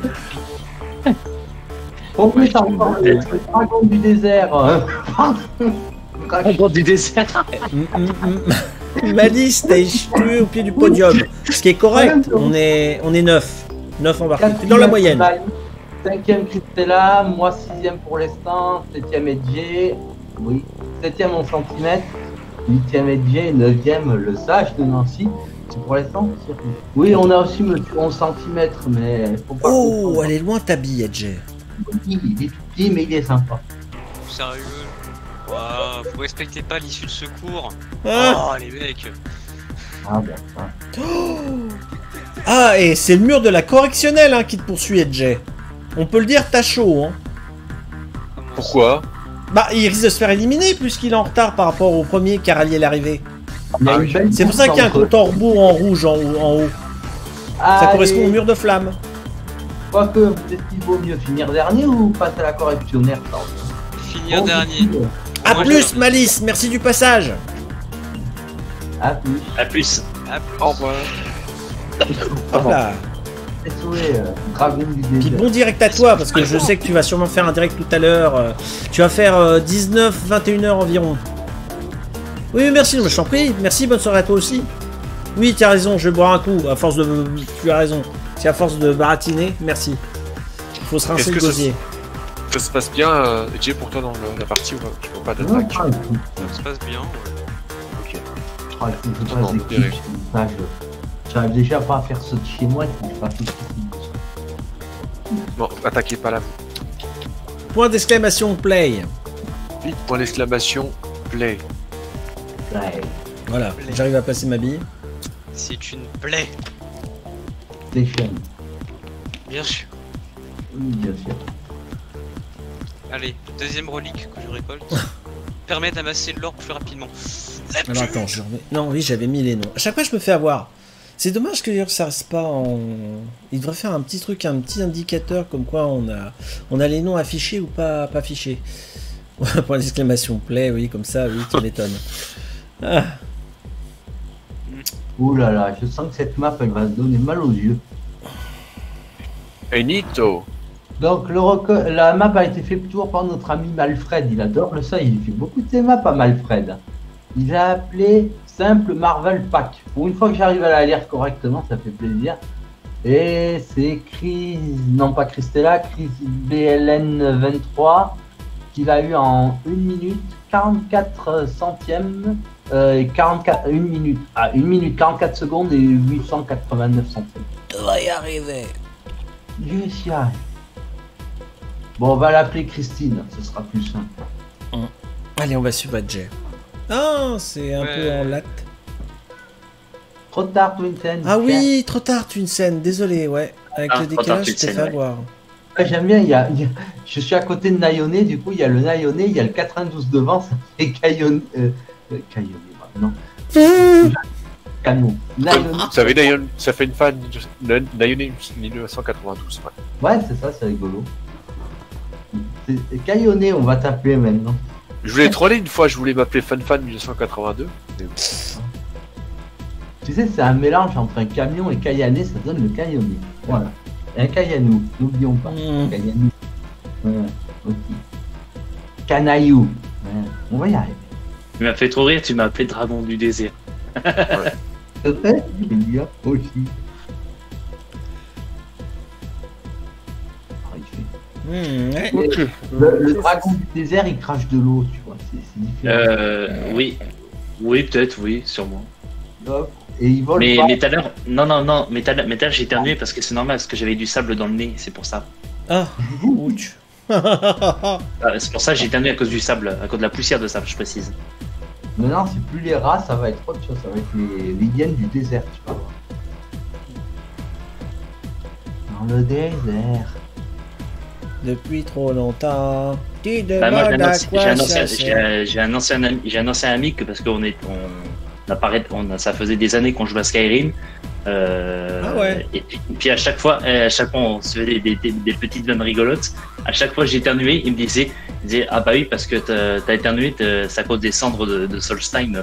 A: En plus, t'as encore le dragon du désert.
B: Dragon du désert.
C: Malice, t'as échoué au pied du podium, ce qui est correct. On est, on est neuf. neuf embarqués, dans la moyenne.
A: cinquième Christella, moi sixième pour l'instant, septième Edge, oui, septième en centimètres, huitième Edge, neuvième le sage de Nancy, c'est pour l'instant. Oui, on a aussi monsieur onze centimètres, mais faut pas.
C: Oh, comprendre. Elle est loin ta bille, Edge.
A: Il est tout petit, mais il est sympa.
E: Sérieux? Wow, vous respectez pas l'issue de secours?
C: Ah.
E: Oh les mecs!
A: Ah bon, ça.
C: Oh. Ah, et c'est le mur de la correctionnelle hein, qui te poursuit, Edge. On peut le dire, t'as chaud. Hein.
D: Pourquoi?
C: Bah, il risque de se faire éliminer puisqu'il est en retard par rapport au premier qui a rallié l'arrivée.
A: Ah,
C: c'est pour ça qu'il y a un compte en rebours en rouge en haut. En haut. Ça
A: Allez.
C: correspond au mur de flamme.
A: Quoique, peut-être qu'il vaut mieux finir dernier ou passer à la correctionnaire.
E: Finir bon, dernier.
C: A plus, Malice, merci du passage.
A: A plus.
B: A plus.
E: A plus.
D: Au revoir.
C: Voilà.
A: Euh, dragon du désert.
C: Puis bon direct à toi, parce que je sais que tu vas sûrement faire un direct tout à l'heure. Tu vas faire dix-neuf vingt et une heures environ. Oui, merci, je t'en prie. Merci, bonne soirée à toi aussi. Oui, tu as raison, je vais boire un coup. À force de... Tu as raison. C'est à force de baratiner. Merci. Il faut se rincer
D: Est-ce
C: le
D: que ça
C: gosier.
D: Ça se passe bien, euh, Jay, pour toi dans le- la partie ou pas? Je vois pas
A: Non,
D: d'attaque.
A: pas écoute,
E: Ça se passe bien. Ouais.
D: Ok.
A: je crois qu'il faut que je
D: Non,
A: fasse des
D: direct.
A: clips, ça, je- J'arrive déjà pas à faire ça de chez moi, il faut que je fasse des clips.
D: Non, attaquez pas là.
C: Point d'exclamation play.
D: Vite, point d'exclamation, play.
A: Ouais,
C: Voilà, j'arrive à passer ma bille.
E: C'est une plaie,
A: Station.
E: bien sûr.
A: Oui, bien sûr.
E: Allez, deuxième relique que je récolte. Permet d'amasser de l'or plus rapidement. La
C: Alors
E: purge.
C: attends, je remets... Non, oui, j'avais mis les noms. À chaque fois, je me fais avoir. C'est dommage que ça reste pas en... Il devrait faire un petit truc, un petit indicateur comme quoi on a, on a les noms affichés ou pas, pas affichés. Point d'exclamation play, oui, comme ça, oui, tu m'étonnes. Ah.
A: Ouh là là, je sens que cette map, elle va donner mal aux yeux.
D: Enito.
A: Donc le reco- la map a été faite toujours par notre ami Malfred, il adore le ça, il fait beaucoup de ces maps à Malfred. Il a appelé simple Marvel Pack. Pour une fois que j'arrive à la lire correctement, ça fait plaisir. Et c'est Chris, non pas Christella, Chris B L N vingt-trois qu'il a eu en une minute quarante-quatre centièmes euh, et quarante-quatre, une minute, ah, une minute quarante-quatre secondes et huit cent quatre-vingt-neuf centièmes.
C: Tu vas y arriver.
A: Je suis arrivé. Bon, on va l'appeler Christine, ce sera plus simple.
C: Allez, on va suivre Jay. Ah, c'est un
E: Ouais.
C: peu en latte.
A: Trop tard, Twinsen.
C: Ah oui, trop tard, tu une scène. Désolé, ouais. Avec
B: Ah,
C: le
B: trop tard,
C: décalage, je t'ai
B: Twinsen,
C: fait
B: ouais.
C: avoir.
A: Ouais, j'aime bien, il y, a, il y a- je suis à côté de Nayoné, du coup il y a le Nayoné, il y a le quatre-vingt-douze devant, ça fait Caillon... Euh, euh, Caillonné, non. Canon. Nayoné.
D: Vous savez, Nayon, ça fait une fan de Nayon mille neuf cent quatre-vingt-douze. Ouais.
A: Ouais, c'est ça, c'est rigolo. C'est Caillonné, on va t'appeler maintenant.
D: Je voulais troller une fois, je voulais m'appeler FanFan mille neuf cent quatre-vingt-deux. Mais bon.
A: Tu sais, c'est un mélange entre un camion et Caillané, ça donne le Caillonné. Voilà. Et un Caillanou, n'oublions pas.
C: Mmh.
A: Caillanou. Ouais, ok. Canaillou. Ouais, on va y arriver.
B: Tu m'as fait trop rire, tu m'as appelé Dragon du désert.
A: C'est vrai, je vais le dire aussi. Ah, il fait-
C: Mmh, ouais.
D: Ok.
A: Le, le dragon du désert, il crache de l'eau, tu vois, c'est c'est différent.
B: Euh, oui. Oui, peut-être, oui, sûrement.
A: Hop, Et il vole
B: Mais,
A: pas.
B: mais tout à l'heure, non, non, non, mais tout à l'heure, mais tout à l'heure, j'ai éternué parce que c'est normal, parce que j'avais du sable dans le nez, c'est pour ça.
C: Ah, ouch.
B: Ah, c'est pour ça que j'ai éternué à cause du sable, à cause de la poussière de sable, je précise.
A: Maintenant, c'est plus les rats, ça va être autre chose, ça va être les, les hyènes du désert, tu vois. Dans le désert.
C: Depuis trop longtemps. Tu
B: Bah, moi, j'ai
C: demandes
B: un,
C: à
B: ancien-
C: quoi
B: j'ai un
C: ça
B: ancien,
C: sert.
B: j'ai un- j'ai un ancien ami, j'ai un ancien ami que parce qu'on est, on, on apparaît, on a- ça faisait des années qu'on jouait à Skyrim. Euh,
C: Ah ouais.
B: Et puis, et puis à chaque fois, euh, à chaque fois, on se faisait des, des, des- des petites vannes rigolotes. À chaque fois, j'éternuais, il me disait, il disait, ah bah oui, parce que t'as t'as éternué, t'as- c'est à cause des cendres de, de Solstein.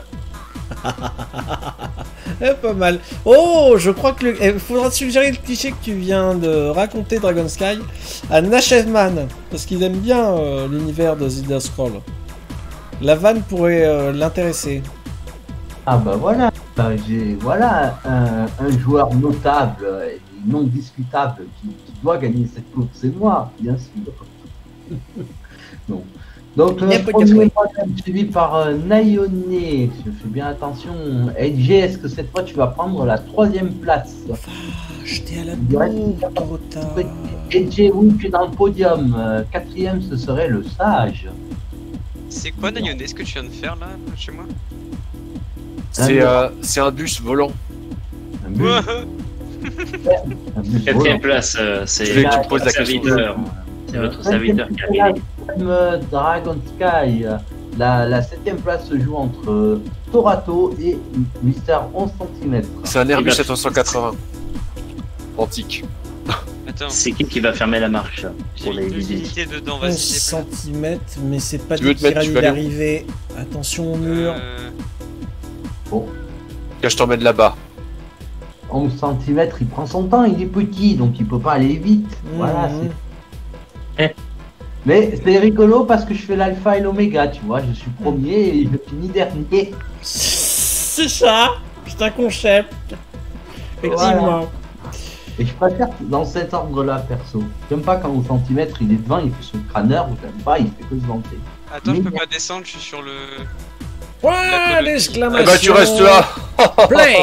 C: Eh, pas mal. Oh, je crois que le... Il faudra te suggérer le cliché que tu viens de raconter Dragon Sky à Nashevman, parce qu'il aime bien euh, l'univers de The Elder Scrolls. La vanne pourrait euh, l'intéresser.
A: Ah bah voilà, bah, j'ai voilà un, un joueur notable et non discutable qui, qui doit gagner cette course, c'est moi, bien sûr. Non. Donc le
C: Yep, yep,
A: premier
C: yep.
A: modèle suivi par euh, Nayoné, je fais bien attention. Edge, est-ce que cette fois tu vas prendre la troisième place?
C: Ah, j'étais à la
A: Ouais.
C: bourre, trop tard.
A: Edge, oui, tu es dans le podium. Euh, quatrième, ce serait le sage.
E: C'est quoi Nayoné, ce que tu viens de faire là, chez moi?
D: C'est euh, c'est un bus volant.
A: Un bus, un bus
B: Quatrième
A: volant.
B: place, euh, c'est
D: Je voulais que tu
B: notre
D: me poses la question.
B: serviteur. C'est notre serviteur qui a gagné.
A: Euh, Dragon Sky. La, la septième place se joue entre euh, Torato et Mister onze centimètres.
D: C'est un Airbus
B: Il va-
D: sept cent quatre-vingts. Antique.
E: Attends,
B: C'est qui qui va fermer la marche
E: j'ai
B: pour les
E: deux
B: visites?
E: unités dedans,
C: onze
E: vas-y, c'est
C: centimètres, mais c'est pas
D: Tu veux
C: dit
D: te mettre,
C: qu'il
D: tu
C: allait
D: vas aller où
C: arriver. Attention au mur.
E: Euh,
A: Bon,
D: Tiens, je t'emmène là-bas.
A: onze centimètres, il prend son temps, il est petit, donc il peut pas aller vite. Voilà,
C: Mhm.
A: c'est. Mais c'est rigolo parce que je fais l'alpha et l'oméga, tu vois. Je suis premier et je finis dernier.
C: C'est ça. C'est un concept. Effectivement.
A: Voilà. Et je préfère dans cet ordre-là, perso. J'aime pas quand au centimètre il est devant, il fait son crâneur, ou j'aime pas, il fait que se vanter.
E: Attends,
A: Mais-
E: je peux pas descendre, je suis sur le.
C: Point
E: D'accord.
C: d'exclamation.
D: Eh bah tu restes là.
C: Play.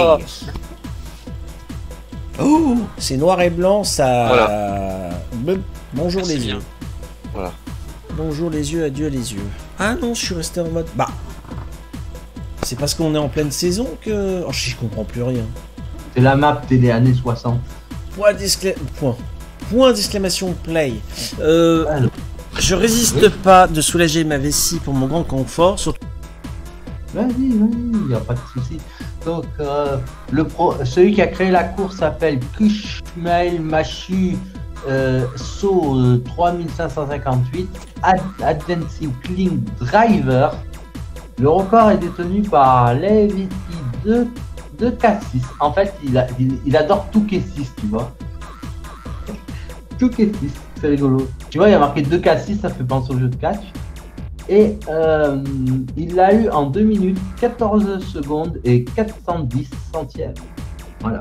C: Oh, c'est noir et blanc, ça.
D: Voilà.
C: Be- Bonjour
E: C'est
C: les
E: bien.
C: yeux.
D: Voilà.
C: Bonjour les yeux, adieu les yeux. Ah non, je suis resté en mode. Bah. C'est parce qu'on est en pleine saison que. Oh, j'y comprends plus rien.
A: C'est la map télé années soixante.
C: Point d'excla- Point. Point d'exclamation play. Euh,
A: Alors.
C: je résiste pas de soulager ma vessie pour mon grand confort, surtout.
A: Vas-y, vas-y, y a pas de souci. Donc, euh, le pro, celui qui a créé la course s'appelle Kushmail Machu euh, So euh, trois mille cinq cent cinquante-huit Ad Adventure Clean Driver. Le record est détenu par Levity deux K six. En fait, il, a, il, il adore tout K six, tu vois. Tout K six, c'est rigolo. Tu vois, il y a marqué deux K six, ça fait penser au jeu de catch. Et euh, il l'a eu en deux minutes, quatorze secondes et quatre cent dix centièmes. Voilà.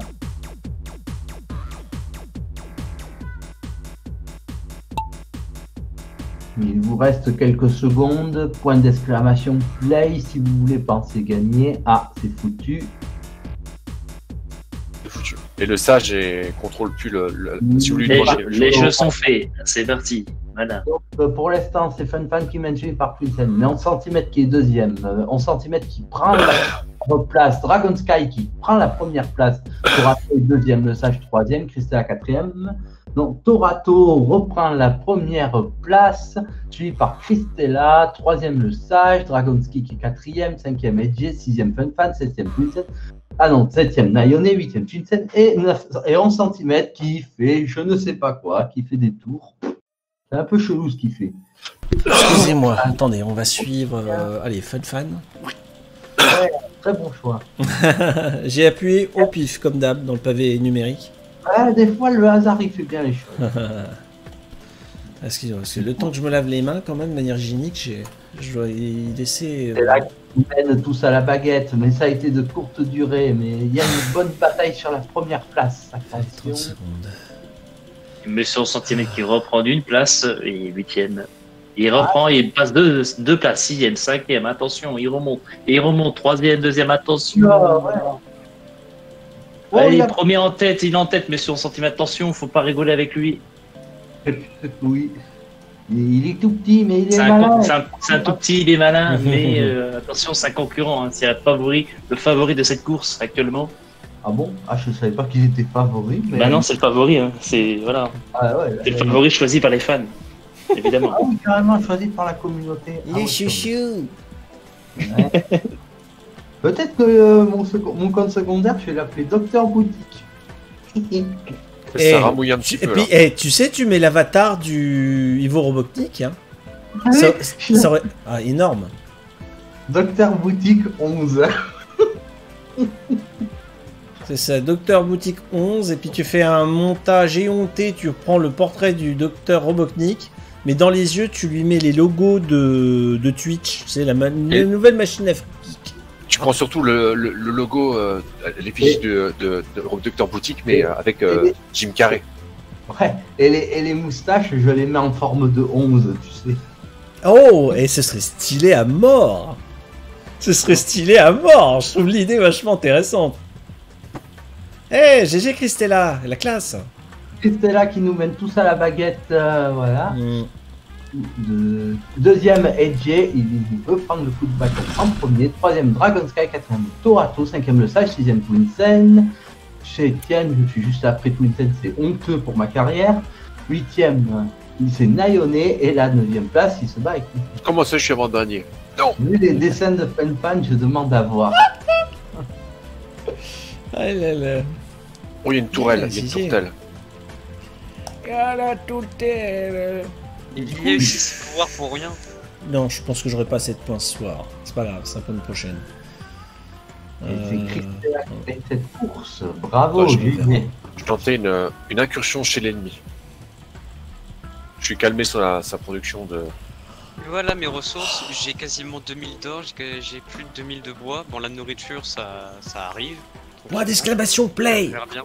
A: Il vous reste quelques secondes. Point d'exclamation play si vous voulez penser gagner. Ah, c'est foutu.
D: C'est foutu. Et le sage et contrôle plus le. le... Si vous lui
B: Les,
D: demandez-
B: jeux, les jeux sont faits, c'est parti. Voilà.
A: Donc, euh, pour l'instant, c'est FunFan qui mène suivi par Twinsen. Mais onze centimètres qui est deuxième. Euh, onze centimètres qui prend la première place. Dragon Sky qui prend la première place. Torato est deuxième. Le Sage troisième. Christella quatrième. Donc Torato reprend la première place. Suivi par Christella. Troisième le Sage. Dragon Sky qui est quatrième. Cinquième Edge. Sixième FunFan. Septième Twinsen. Ah non, septième Nayone, huitième Twinsen. Et, neuf et onze centimètres qui fait je ne sais pas quoi. Qui fait des tours. C'est un peu chelou ce qu'il fait.
C: Excusez-moi, attendez, on va suivre. euh, Allez, Fun Fan.
A: Ouais, très bon choix.
C: J'ai appuyé au pif, comme d'hab, dans le pavé numérique.
A: Ah, des fois, le hasard, il fait bien les choses.
C: Parce que, parce que le temps que je me lave les mains, quand même, de manière hygiénique, j'ai, je dois y laisser.
A: C'est là qu'ils mènent tous à la baguette, mais ça a été de courte durée. Mais il y a une bonne bataille sur la première place.
C: trente
A: Attention.
C: secondes.
B: Monsieur centimètre qui reprend d'une place et huitième. Il reprend, il passe deux, deux places, sixième, cinquième, attention, il remonte. Et il remonte, troisième, deuxième, attention.
A: Ah, ouais. Oh,
B: Allez,
A: il a-
B: premier en tête, il est en tête, monsieur centimètre, attention, faut pas rigoler avec lui.
A: Oui. Il est tout petit, mais il est
B: C'est un,
A: malin.
B: c'est un- c'est un tout petit, il est malin, mais euh, attention, c'est un concurrent, hein, c'est un favori, le favori de cette course actuellement.
A: Ah bon? Ah, je savais pas qu'ils étaient favoris. Mais...
B: Bah non, c'est le favori, hein, c'est voilà,
A: Ah, ouais,
B: c'est le
A: ouais.
B: favori choisi par les fans, évidemment.
A: Ah oui, carrément choisi par la communauté. Ah,
C: Les
A: ouais,
C: chouchous.
A: ouais. Peut-être que euh, mon, seco- mon compte secondaire, je vais l'appeler Docteur Boutique.
C: Eh,
D: Ça ramouille un petit
C: Et
D: peu
C: puis,
D: là.
C: eh, tu sais, tu mets l'avatar du Ivo Robotnik. Hein. Ça, ça aurait... Ah, énorme.
A: Docteur Boutique onze.
C: C'est ça, Docteur Boutique onze, et puis tu fais un montage éhonté, tu prends le portrait du Docteur Robotnik, mais dans les yeux, tu lui mets les logos de, de Twitch, c'est la, ma- la nouvelle machine à fric.
D: Tu prends surtout le, le, le logo, euh, l'effigie de, de, de Docteur Boutique, mais euh, avec euh, Jim Carrey.
A: Ouais, et les, et les moustaches, je les mets en forme de onze, tu sais.
C: Oh, et ce serait stylé à mort. Ce serait stylé à mort, je trouve l'idée vachement intéressante. Eh, G G Christella, la classe.
A: Christella qui nous mène tous à la baguette, euh, voilà.
C: Mm.
A: De- Deuxième, Edge, il, il peut prendre le coup de bâton en premier. Troisième, Dragon Sky. Quatrième, Torato. Cinquième, le Sage. Sixième, Twinsen. Septième, je suis juste après Twinsen, c'est honteux pour ma carrière. Huitième, c'est Nayone. Et la neuvième place, il se bat avec lui.
D: Comment ça, je suis avant-dernier? Non.
A: Vu les dessins de FunFan, je demande à voir.
C: Ah là là.
D: Oh, il y a une tourelle,
C: Ah,
D: il y a une
C: si, si.
D: tourtelle.
C: Ah la tourtelle.
E: Il y a eu ce pouvoir pour rien.
C: Non, je pense que j'aurai pas assez de points ce soir. C'est pas grave, c'est la semaine prochaine.
A: Et
C: Euh,
A: c'est Christella qui fait cette course. Bravo,
D: Attends, je
A: Julien.
C: verrai.
D: Je tentais une, une incursion chez l'ennemi. je suis calmé sur la, sa production de.
E: Voilà mes ressources, j'ai quasiment deux mille d'or, j'ai j'ai plus de deux mille de bois. Bon, la nourriture, ça, ça arrive.
C: Point d'exclamation play.
E: On verra bien.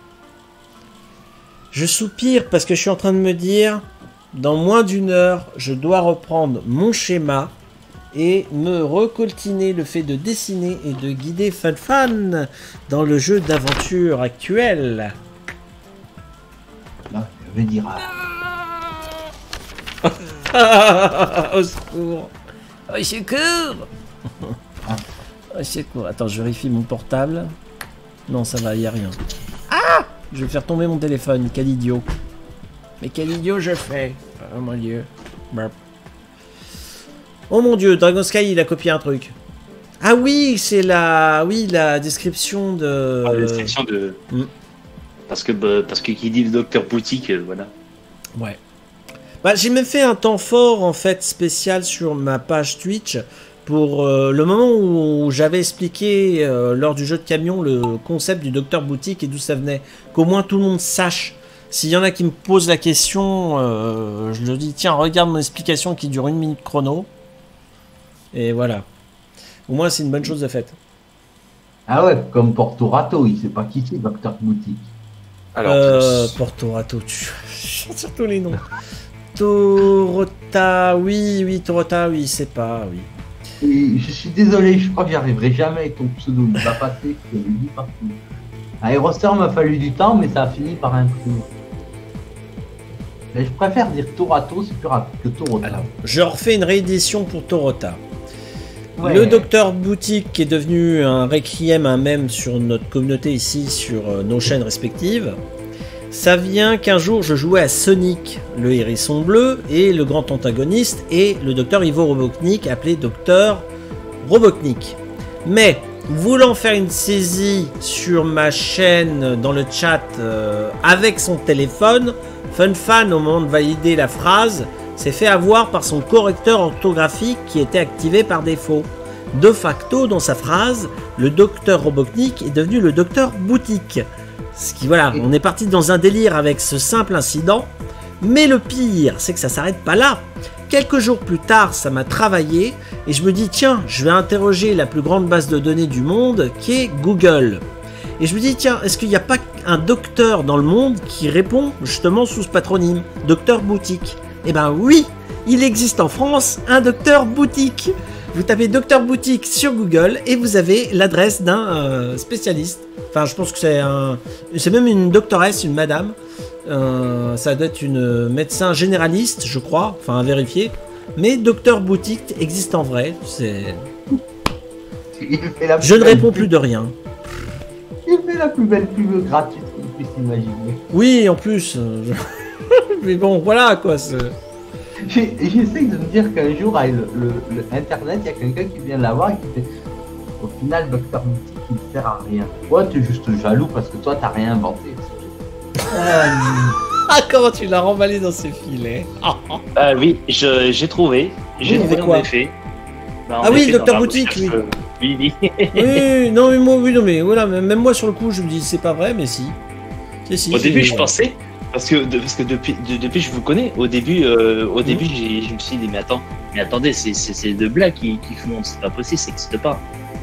C: Je soupire parce que je suis en train de me dire, dans moins d'une heure, je dois reprendre mon schéma et me recoltiner le fait de dessiner et de guider Fun Fan dans le jeu d'aventure actuel.
A: Là, je vais dire.
C: Ah, au secours. Au secours. Au secours. Attends, je vérifie mon portable. Non, ça va, il n'y a rien. Ah, je vais faire tomber mon téléphone, quel idiot. Mais quel idiot je fais. Oh mon dieu. Burp. Oh mon dieu, Dragon Sky, il a copié un truc. Ah oui, c'est la... Oui, la description de...
B: Ah, la description de...
C: Mm.
B: Parce que, bah, parce que qui dit le docteur Boutique, euh, voilà.
C: Ouais. Bah, j'ai même fait un temps fort, en fait, spécial sur ma page Twitch pour euh, le moment où, où j'avais expliqué euh, lors du jeu de camion le concept du docteur Boutique et d'où ça venait. Qu'au moins tout le monde sache. S'il y en a qui me posent la question, euh, je leur dis, tiens, regarde mon explication qui dure une minute chrono. Et voilà. Au moins, c'est une bonne chose de faite.
A: Ah ouais, comme Porto Rato, il sait pas qui c'est, docteur Boutique.
D: Alors,
C: Euh,
D: plus-
C: Porto Rato, tu... surtout les noms. Torota, oui, oui, Torota, oui, c'est pas, oui.
A: Et je suis désolé, je crois que j'arriverai jamais avec ton pseudo, il va passer, je le dis partout. Aérostar m'a fallu du temps, mais ça a fini par imprimer. Mais je préfère dire Torato, c'est plus rapide que Torota.
C: Alors, je refais une réédition pour Torota.
A: Ouais.
C: Le docteur Boutique qui est devenu un requiem, un mème sur notre communauté ici, sur euh, nos chaînes respectives. Ça vient qu'un jour je jouais à Sonic, le hérisson bleu, et le grand antagoniste est le docteur Ivo Robotnik, appelé docteur Robotnik. Mais, voulant faire une saisie sur ma chaîne dans le chat euh, avec son téléphone, FunFan, au moment de valider la phrase, s'est fait avoir par son correcteur orthographique qui était activé par défaut. De facto, dans sa phrase, le docteur Robotnik est devenu le docteur Boutique. Ce qui, voilà, on est parti dans un délire avec ce simple incident. Mais le pire, c'est que ça s'arrête pas là. Quelques jours plus tard, ça m'a travaillé et je me dis, tiens, je vais interroger la plus grande base de données du monde qui est Google. Et je me dis, tiens, est-ce qu'il n'y a pas un docteur dans le monde qui répond justement sous ce patronyme, docteur Boutique? Eh ben oui, il existe en France un docteur Boutique. Vous tapez docteur Boutique sur Google et vous avez l'adresse d'un euh, spécialiste. Enfin, je pense que c'est un, c'est même une doctoresse, une madame. Euh, ça doit être une médecin généraliste, je crois. Enfin, à vérifier. Mais docteur Boutique existe en vrai. C'est.
A: Il fait la
C: Je ne
A: belle
C: réponds
A: pub-
C: plus de rien.
A: Il fait la plus belle pub gratuite qu'on puisse imaginer.
C: Oui, en plus. euh, je- Mais bon, voilà quoi. c'est-
A: J'ai- J'essaye de me dire qu'un jour, avec le, le- le Internet, il y a quelqu'un qui vient l'avoir et qui fait au final, docteur Boutique, il ne sert à rien. Ouais, tu es juste jaloux parce que toi, t'as rien inventé. Euh,
C: Ah, comment tu l'as remballé dans ses filets. Ah, ah.
B: Ah oui, je- j'ai trouvé. J'ai
C: Oui,
B: trouvé
C: mais
B: en
C: quoi
B: effet. Bah, en
C: Ah oui,
B: effet,
C: docteur
B: dans la
C: Boutique,
B: recherche,
C: oui.
B: euh, oui, oui.
C: Oui, non mais moi, oui, non mais voilà, même moi sur le coup, je me dis c'est pas vrai, mais si. Si, si,
B: Au
C: j'ai-
B: début, je pensais, parce que, de- parce que depuis, de- depuis, je vous connais. Au début, euh, au début, j'ai- je me suis dit, mais attends, mais attendez, c'est, c'est, c'est de blagues qui, qui font, c'est pas possible, ça n'existe pas.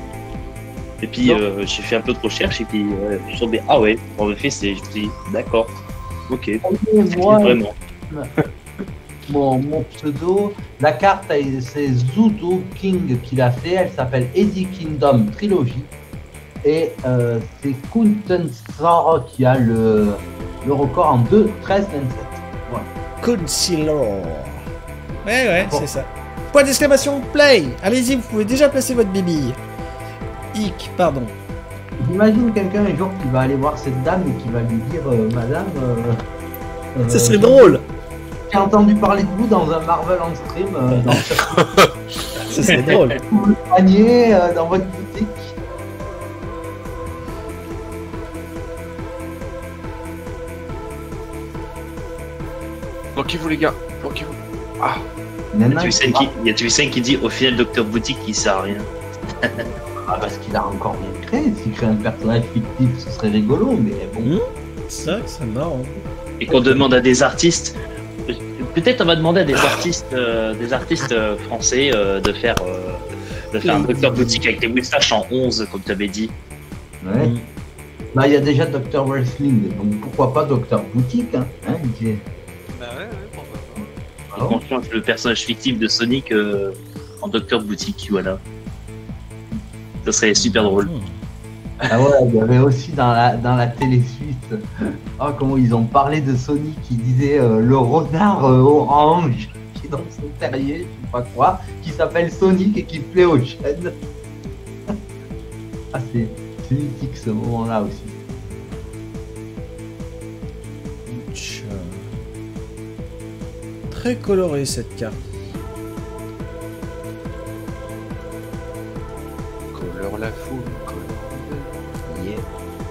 B: Et puis,
A: Non.
B: euh, j'ai fait un peu de recherche et puis, euh, je suis tombé, ah ouais, en effet, c'est, je me suis dit, d'accord, ok, c'est
A: moi,
B: vraiment.
A: mon, mon pseudo, la carte, elle- c'est Zudo King qui l'a fait. Elle s'appelle Eddie Kingdom Trilogy. Et euh, c'est Kuntensar qui a le, le record en deux treize vingt-sept. Voilà.
C: Concealer. Ouais, ouais,
A: Bon.
C: c'est ça. Point d'exclamation, play. Allez-y, vous pouvez déjà placer votre bibille. Hic, pardon.
A: J'imagine quelqu'un un jour qui va aller voir cette dame et qui va lui dire euh, Madame, euh,
C: Ça
A: euh,
C: serait drôle.
A: j'ai entendu parler de vous dans un Marvel en stream, euh, dans
C: Ça serait drôle.
A: le panier, euh, dans votre boutique.
D: Bloquez-vous, les gars. Bloquez-vous. Ah,
B: Il y
A: Maintenant,
B: a
A: il
B: Tucson
A: faudra-
B: qui, il y a Tucson qui dit, au final, Docteur Boutique, il sert à rien.
A: Ah, parce qu'il a encore bien créé. S'il crée un personnage fictif, ce serait rigolo, mais bon.
C: Hmm. C'est vrai que c'est marrant.
B: Et qu'on demande à des artistes, peut-être on va demander à des artistes, euh, des artistes euh, français euh, de faire, euh, de faire un docteur Boutique avec des moustaches en onze, comme tu avais dit.
A: Ouais.
C: Mm.
A: Bah, il y a déjà docteur Wrestling, donc pourquoi pas docteur Boutique, hein, hein Didier.
E: Bah ouais, ouais, pourquoi pas.
A: Ah bon
B: On change le personnage fictif de Sonic euh, en docteur Boutique, voilà. Ça serait super drôle.
C: Mm.
A: Ah ouais, il y avait aussi dans la, dans la télé suisse, oh, comment ils ont parlé de Sonic, ils disaient euh, le renard euh, orange qui est dans son terrier, je sais pas quoi, qui s'appelle Sonic et qui plaît aux chaînes. Ah, c'est c'est mythique ce moment-là aussi.
C: Ouch. Très colorée cette carte.
D: Colore la foule, colore.
C: Yeah.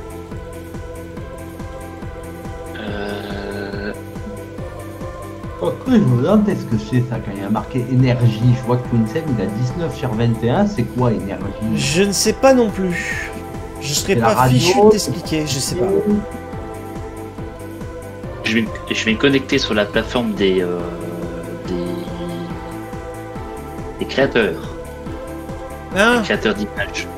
B: Euh...
A: Oh, je me demande ce que c'est ça quand il y a marqué énergie. Je vois que Twinsen il a dix-neuf sur vingt et un, c'est quoi énergie?
C: Je ne sais pas non plus. Je serais
A: C'est la
C: pas
A: radio,
C: fichu de t'expliquer, je sais pas.
B: Je vais, je vais me connecter sur la plateforme des, euh, des, des créateurs,
C: Hein?
B: des créateurs d'images.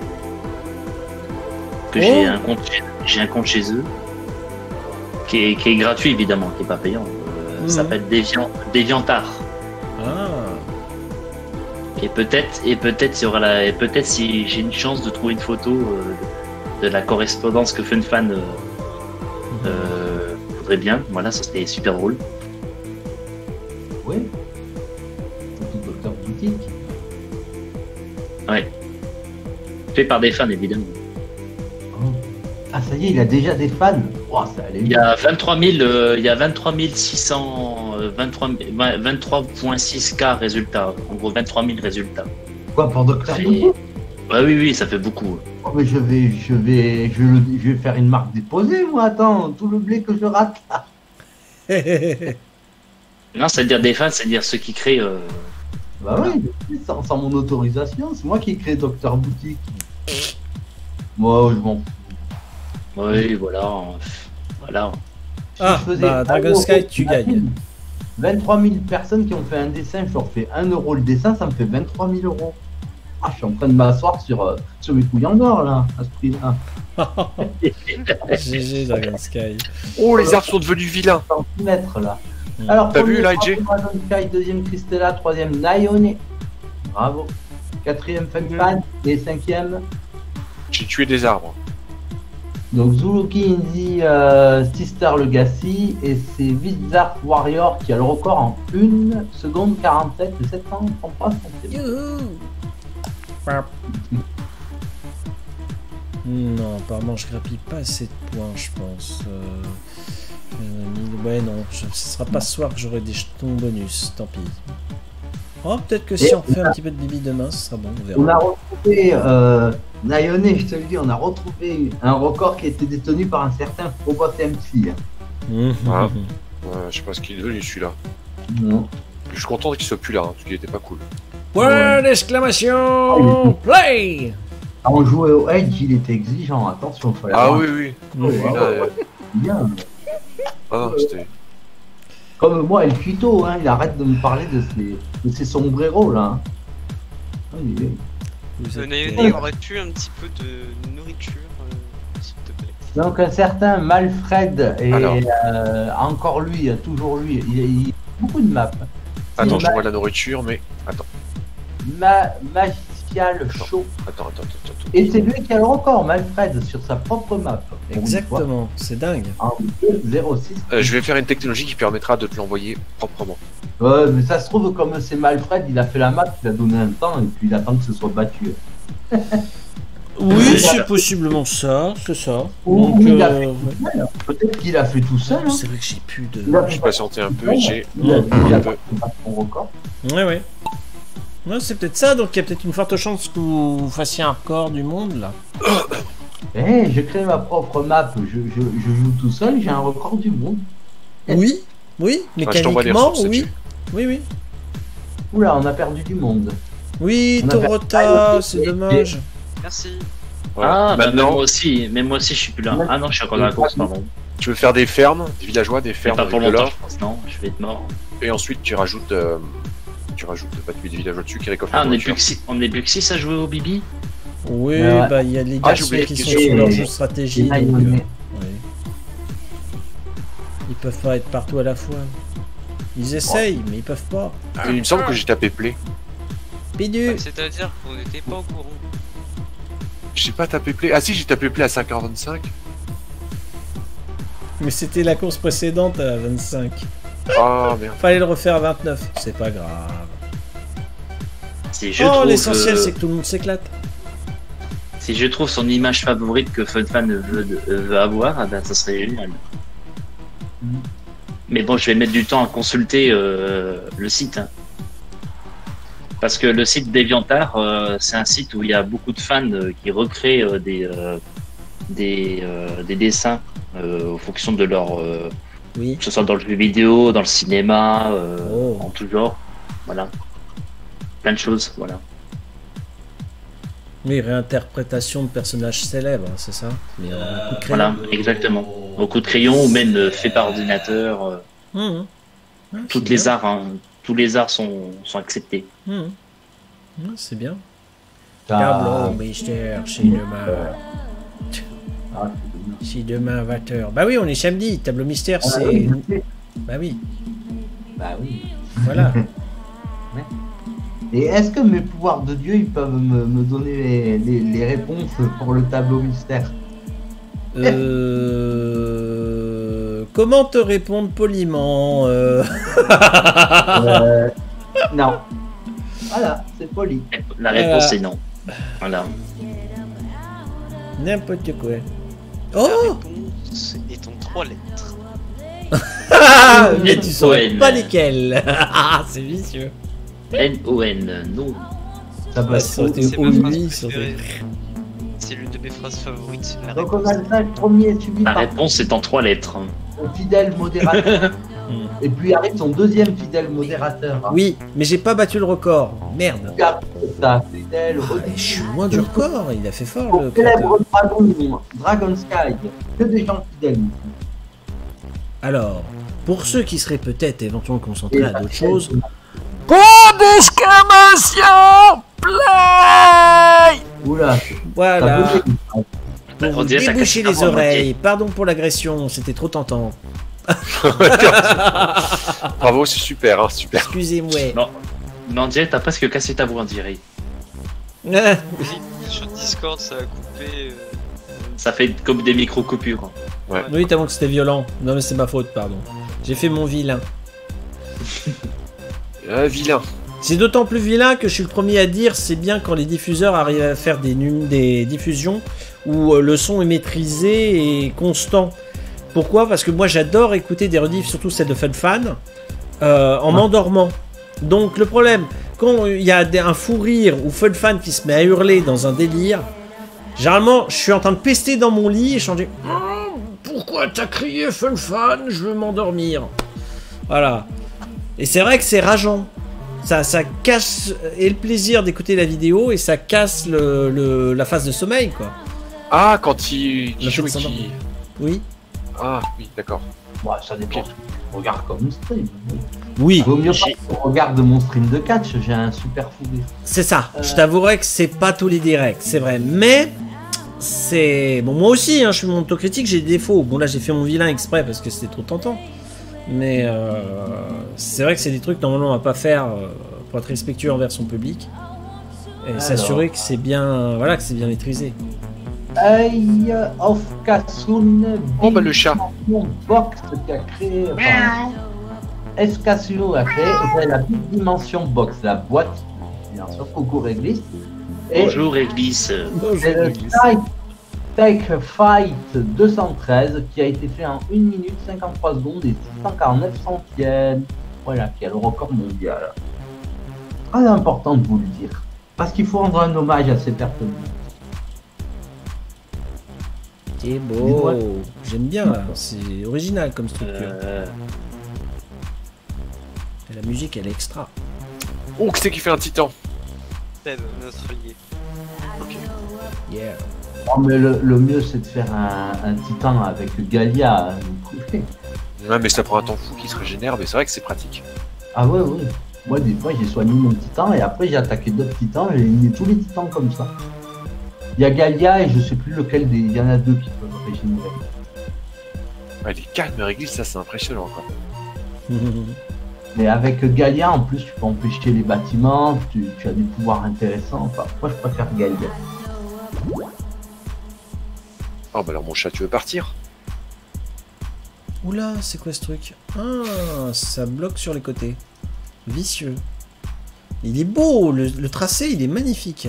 B: Que
C: Oh.
B: j'ai un compte, chez- j'ai un compte chez eux, qui est, qui est gratuit évidemment, qui est pas payant. Euh,
C: Mhm.
B: Ça s'appelle Deviant, Deviantart.
C: Ah.
B: Et peut-être, et peut-être il y aura la, et peut-être si j'ai une chance de trouver une photo euh, de la correspondance que FunFan euh, euh, voudrait bien. Voilà, ça serait super drôle.
A: Oui. Surtout docteur Boutique.
B: Ouais. Fait par des fans évidemment.
A: Oh. Ah, ça y est, il a déjà des fans. Oh, ça allait
B: Il y a vingt-trois mille, euh, il y a vingt-trois mille six cents, euh, vingt-trois, vingt-trois virgule six K résultats. En gros, vingt-trois mille résultats.
A: Quoi pour docteur
B: Ça fait-
A: Boutique?
B: Ouais, oui, oui, ça fait beaucoup.
A: Oh, mais je vais, je vais, je, le- je vais faire une marque déposée, moi. Attends, tout le blé que je rate là.
B: Non, c'est-à-dire des fans, c'est-à-dire ceux qui créent. euh,
A: Bah oui, sans, sans mon autorisation, c'est moi qui ai créé docteur Boutique. Moi, je m'en fous.
B: Oui, voilà. euh, Voilà.
A: Si
C: Ah,
A: je faisais
C: bah,
A: un
C: Dragon
A: euro,
C: Sky, tu gagnes.
A: vingt-trois mille personnes qui ont fait un dessin, je leur fais un euro le dessin, ça me fait vingt-trois mille euros. Ah, je suis en train de m'asseoir sur, euh, sur mes couilles en or là, à ce prix-là.
C: G G Dragon Sky.
D: Oh, les arbres sont devenus vilains.
A: Centimètres là.
C: Mm.
A: Alors,
D: T'as
A: premier,
D: vu, là, J?
A: Dragon Sky, deuxième Christella, troisième Nayone. Bravo. Quatrième Funfan et cinquième.
D: J'ai tué des arbres.
A: Donc Zuluki Indy euh, Sister Legacy et c'est Wizard Warrior qui a le record en une seconde quarante-sept et sept cent trente-trois centimes.
C: Youhou. Pap. Non, apparemment je grappille pas assez de points, je pense. Euh, euh, Ouais, non, je- ce sera pas ce soir que j'aurai des jetons bonus, tant pis. Oh, peut-être que si
A: Et
C: on refait un petit peu de bibi demain, ce sera bon, on verra.
A: On a retrouvé euh, Nayone, je te le dis, on a retrouvé un record qui a été détenu par un certain Robot M C.
C: Mhm.
D: Ah. Ouais, je sais pas ce qu'il est devenu celui-là.
A: Non.
D: Je suis content qu'il soit plus là, hein, parce qu'il était pas cool.
C: Point d'exclamation! Play!
A: Quand on jouait au Edge, il était exigeant, attention, fallait
D: Ah
A: avoir
D: oui, oui.
A: un-
C: Mhm.
D: Là, euh,
A: bien.
D: ah non, c'était.
A: Comme moi, El Cuito, hein, il arrête de me parler de ses, de ses sombreros là. hein. Ah, il est-
C: Vous
E: Euh,
C: êtes-
E: Nayoné, aurais-tu un petit peu de nourriture, euh, s'il te plaît?
A: Donc un certain Malfred et
D: Alors.
A: euh, encore lui, toujours lui, il, il a beaucoup de maps.
D: Attends,
A: C'est
D: je vois de la nourriture, mais. Attends,
A: ma, Magical Show.
D: attends, attends, attends. attends.
A: Et c'est lui qui a le record, Malfred, sur sa propre map. Pour une fois,
C: Exactement, c'est dingue.
A: En deux zéro six.
D: Euh, je vais faire une technologie qui permettra de te l'envoyer proprement.
A: Ouais, mais ça se trouve, comme c'est Malfred, il a fait la map, il a donné un temps et puis il attend que ce soit battu.
C: Oui, c'est possiblement ça, c'est ça.
A: Ou
C: Donc,
A: il a
C: euh,
A: fait tout seul. Peut-être qu'il a fait tout seul. hein.
C: c'est vrai que j'ai plus de.
A: Il a
D: Je
A: fait
D: vais patienter un peu, j'ai.
A: Il a, il a
D: un peu.
A: pas son record.
C: Ouais, ouais. Ouais, c'est peut-être ça, donc il y a peut-être une forte chance que vous fassiez un record du monde là.
A: Eh, j'ai créé ma propre map, je, je, je joue tout seul, j'ai un record du monde.
C: Oui, oui,
D: Enfin, je t'envoie des
C: mécaniquement,
D: ressources
C: oui.
D: là-dessus.
C: Oui, oui.
A: Oula, on a perdu du monde.
C: Oui,
A: On a
C: Torota,
A: fait-
C: c'est dommage.
E: Merci.
D: Voilà.
B: Ah, bah, même
D: Maintenant,
B: moi aussi, même moi aussi, je suis plus là. Ah non, je suis encore dans la course, pardon.
D: Tu veux faire des fermes, des villageois, des
B: Mais
D: fermes
B: pas
D: avec
B: pour
D: de
B: longtemps,
D: l'or,
B: je pense. Non, je vais être mort.
D: et ensuite tu rajoutes, euh, tu rajoutes, bah, tu mets des villageois dessus qui récoltent
B: Ah,
D: la
B: on est
D: nourriture.
B: plus que six, on est plus que six à jouer au Bibi.
C: Oui,
A: Ouais, ouais.
C: bah il y a les
D: Ah, j'ai
C: garçons
D: oublié
C: qui
D: de
C: sont
A: question.
C: sur leur
A: Et-
C: jeu de stratégie.
A: Et là,
C: donc,
A: il en
C: euh,
A: est.
C: ouais. Ils peuvent pas être partout à la fois. Ils essayent, mais ils peuvent pas.
D: Et il me semble que j'ai tapé play.
C: Pédu.
E: C'est-à-dire qu'on n'était pas au courant.
D: J'ai pas tapé play. Ah si, j'ai tapé play à cinq heures vingt-cinq.
C: Mais c'était la course précédente à vingt-cinq.
D: Ah merde.
C: Fallait le refaire à vingt-neuf. C'est pas grave.
B: Si je
C: Oh,
B: trouve,
C: l'essentiel,
B: euh,
C: c'est que tout le monde s'éclate.
B: si je trouve son image favorite que FunFan veut, veut avoir, ah ben, ça serait génial.
A: Mm.
B: Mais bon, je vais mettre du temps à consulter euh, le site. hein. Parce que le site DeviantArt, euh, c'est un site où il y a beaucoup de fans euh, qui recréent euh, des, euh, des, euh, des dessins euh, en fonction de leur. euh,
C: Oui.
B: que ce soit dans le jeu vidéo, dans le cinéma, euh,
C: Oh.
B: en tout genre. Voilà. Plein de choses, voilà.
C: Oui, réinterprétation de personnages célèbres, hein, c'est ça. Mais euh, un coup de crayon.
B: Voilà, exactement. Beaucoup de crayons, ou même euh, fait par ordinateur. euh,
C: Mmh. Ouais,
B: toutes
C: c'est
B: les
C: bien.
B: arts, hein, tous les arts sont, sont acceptés.
C: Mmh. Ouais, c'est bien.
A: Ça-
C: Tableau mystère, si demain.
A: Ah,
C: Si demain vingt heures. Bah oui, on est samedi. Tableau mystère,
A: c'est
C: c'est.
A: dommage.
C: Bah oui,
A: Bah oui.
C: voilà.
A: Et est-ce que mes pouvoirs de Dieu, ils peuvent me, me donner les, les- les réponses pour le tableau mystère?
C: Euh... Comment te répondre poliment euh...
A: Euh, Non. Voilà, c'est poli.
B: La réponse
C: Voilà.
B: est non. Voilà.
C: N'importe quoi.
E: La
C: Oh
E: réponse est en trois lettres.
C: Ah, mais tu saurais
B: N O N.
C: pas lesquels. Ah, c'est vicieux.
B: N O N, non.
A: Ça va
C: Ouais,
A: être
C: ça aurait
A: faux.
C: été
E: C'est
C: au
E: ma phrase
C: lui, ça aurait
E: préférée.
C: été-
E: C'est l'une de mes phrases favorites. La
A: Donc on
E: réponse.
A: a le cinq premier suivi
B: La
A: par
B: réponse est en trois lettres.
A: son fidèle modérateur.
C: Hmm.
A: Et puis arrive son deuxième fidèle modérateur. hein.
C: Oui, mais j'ai pas battu le record. Merde.
A: Regarde ça, fidèle
C: Ah, mais je suis loin du record. Il a fait fort le
A: Au
C: créateur.
A: célèbre dragon, Dragon Sky. Que des gens fidèles.
C: Alors, pour ceux qui seraient peut-être éventuellement concentrés à d'autres choses,
A: Oula,
C: voilà.
A: ça peut-
C: Pour
B: On
C: vous
B: dirait ça
C: déboucher
B: casse
C: les
B: pas vraiment
C: oreilles. Pardon pour l'agression, c'était trop tentant.
D: Bravo, c'est super, hein, super.
C: Excusez-moi.
B: Non. Mais on dirait t'as presque cassé ta voix, on dirait.
C: Ah,
E: Oui, sur Discord, ça a coupé. euh,
B: Ça fait comme des micro-coupures.
C: oui, tellement que c'était violent. Non, mais c'est ma faute, pardon. J'ai fait mon vilain.
D: Euh, vilain.
C: C'est d'autant plus vilain que je suis le premier à dire c'est bien quand les diffuseurs arrivent à faire des, num- des diffusions où euh, le son est maîtrisé et constant. Pourquoi? Parce que moi j'adore écouter des rediffs, surtout celles de FunFan, euh, en m'endormant. Donc le problème, quand il y a des- un fou rire ou FunFan qui se met à hurler dans un délire, généralement je suis en train de pester dans mon lit et je suis en train de dire oh, pourquoi t'as crié FunFan? Je veux m'endormir. Voilà. Et c'est vrai que c'est rageant. Ça, ça casse et le plaisir d'écouter la vidéo et ça casse le, le- la phase de sommeil, quoi.
D: Ah, quand il,
C: Le
D: il joue
C: fait
D: et
C: de s'endormir.
D: qu'il...
C: Oui.
D: Ah, oui, d'accord.
A: Bon, ça dépend. On regarde comme stream.
C: Oui.
A: Vaut mieux pas
B: J'ai-
A: qu'on regarde mon stream de catch, j'ai un super fou rire.
C: C'est ça. Je t'avouerai que c'est pas tous les directs, c'est vrai. Mais c'est bon. Moi aussi, hein, je suis mon autocritique, j'ai des défauts. Bon là, j'ai fait mon vilain exprès parce que c'était trop tentant. Mais euh, c'est vrai que c'est des trucs normalement on va pas faire euh, pour être respectueux envers son public et
A: Alors.
C: s'assurer que c'est bien, voilà, que c'est bien maîtrisé.
A: Eye of Kasun.
D: Oh, bah le chat.
A: Box qui a créé. Enfin, Escasio a créé. C'est la Big Dimension Box, la boîte. Bien sûr, coucou réglisse. Et
B: Bonjour, Église.
A: c'est le Type Tech Fight deux cent treize qui a été fait en une minute cinquante-trois secondes et six cent quarante-neuf centièmes. Voilà, qui a le record mondial. Très important de vous le dire. Parce qu'il faut rendre un hommage à ces personnes.
C: C'est beau. J'aime bien. Là. C'est original comme structure.
B: Euh,
C: Et la musique, elle est extra.
D: Oh, qui c'est qui fait un titan?
E: Seb, notre allié.
C: Yeah.
A: Oh, mais le, le mieux, c'est de faire un, un titan avec Galia.
D: Ouais, mais ça prend un temps fou qui se régénère, mais c'est vrai que c'est pratique.
A: Ah ouais, ouais. Moi, des fois, j'ai soigné mon titan et après, j'ai attaqué d'autres titans. J'ai éliminé tous les titans comme ça. Il y a Galia et je sais plus lequel des. Il y en a deux qui peuvent régénérer.
D: Ouais, les calmes réglisse, ça c'est impressionnant quoi.
A: Mais avec Galia, en plus, tu peux empêcher les bâtiments, tu, tu as des pouvoirs intéressants. Enfin, moi, je préfère Galia.
D: Oh bah alors mon chat, tu veux partir?
C: Oula, c'est quoi ce truc? Ah, ça bloque sur les côtés. Vicieux. Il est beau, le, le tracé, il est magnifique.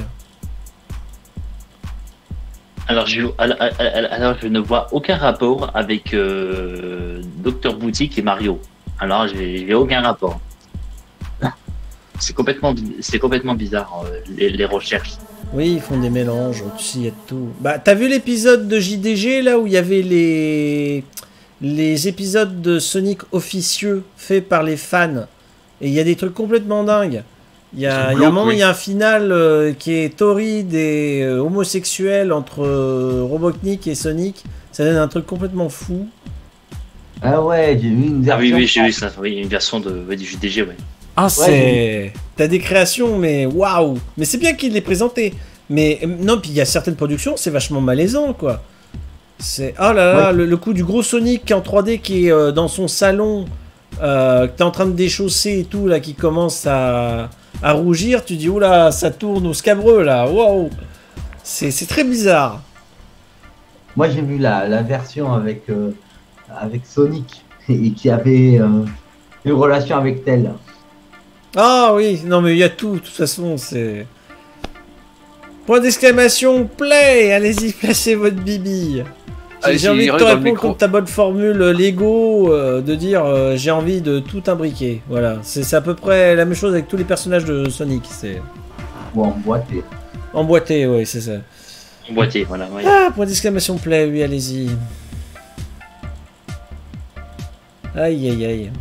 B: Alors je, alors, alors, je ne vois aucun rapport avec euh, Docteur Boutique et Mario. Alors j'ai j'ai aucun rapport. C'est complètement, c'est complètement bizarre euh, les, les recherches.
C: Oui, ils font des mélanges, tu sais, il y a de tout. Bah, t'as vu l'épisode de J D G, là, où il y avait les... les épisodes de Sonic officieux faits par les fans. Et il y a des trucs complètement dingues. Il y a, il y a un moment, il y a un final euh, qui est torride et euh, homosexuel entre euh, Robotnik et Sonic. Ça donne un truc complètement fou.
A: Ah ouais, j'ai vu une
B: Ah
A: version.
B: oui, oui, j'ai vu ça. Oui, une version de ouais, du J D G, ouais.
C: Ah,
A: Ouais,
C: c'est... T'as des créations, mais waouh! Mais c'est bien qu'il les présenté. Mais euh, non, puis il y a certaines productions, c'est vachement malaisant, quoi. C'est... Oh là là,
A: Ouais.
C: le, le coup du gros Sonic qui est en trois D, qui est euh, dans son salon, euh, que t'es en train de déchausser et tout, là, qui commence à, à rougir, tu dis, oula, ça tourne au scabreux, là, waouh! C'est, c'est très bizarre.
A: Moi, j'ai vu la, la version avec, euh, avec Sonic et qui avait euh, une relation avec Tel.
C: Ah oui, non mais il y a tout, de toute façon, c'est... Point d'exclamation, play! Allez-y, placez votre bibi.
D: Allez-y,
C: J'ai envie de te
D: regardez dans le
C: répondre
D: micro.
C: contre ta bonne formule Lego, euh, de dire euh, j'ai envie de tout imbriquer. Voilà, c'est c'est à peu près la même chose avec tous les personnages de Sonic, c'est
A: Ou emboîté.
C: emboîté, oui, c'est ça.
B: En boîtier, voilà. Ouais.
C: Ah, point d'exclamation, play, oui, allez-y. Aïe, aïe, aïe.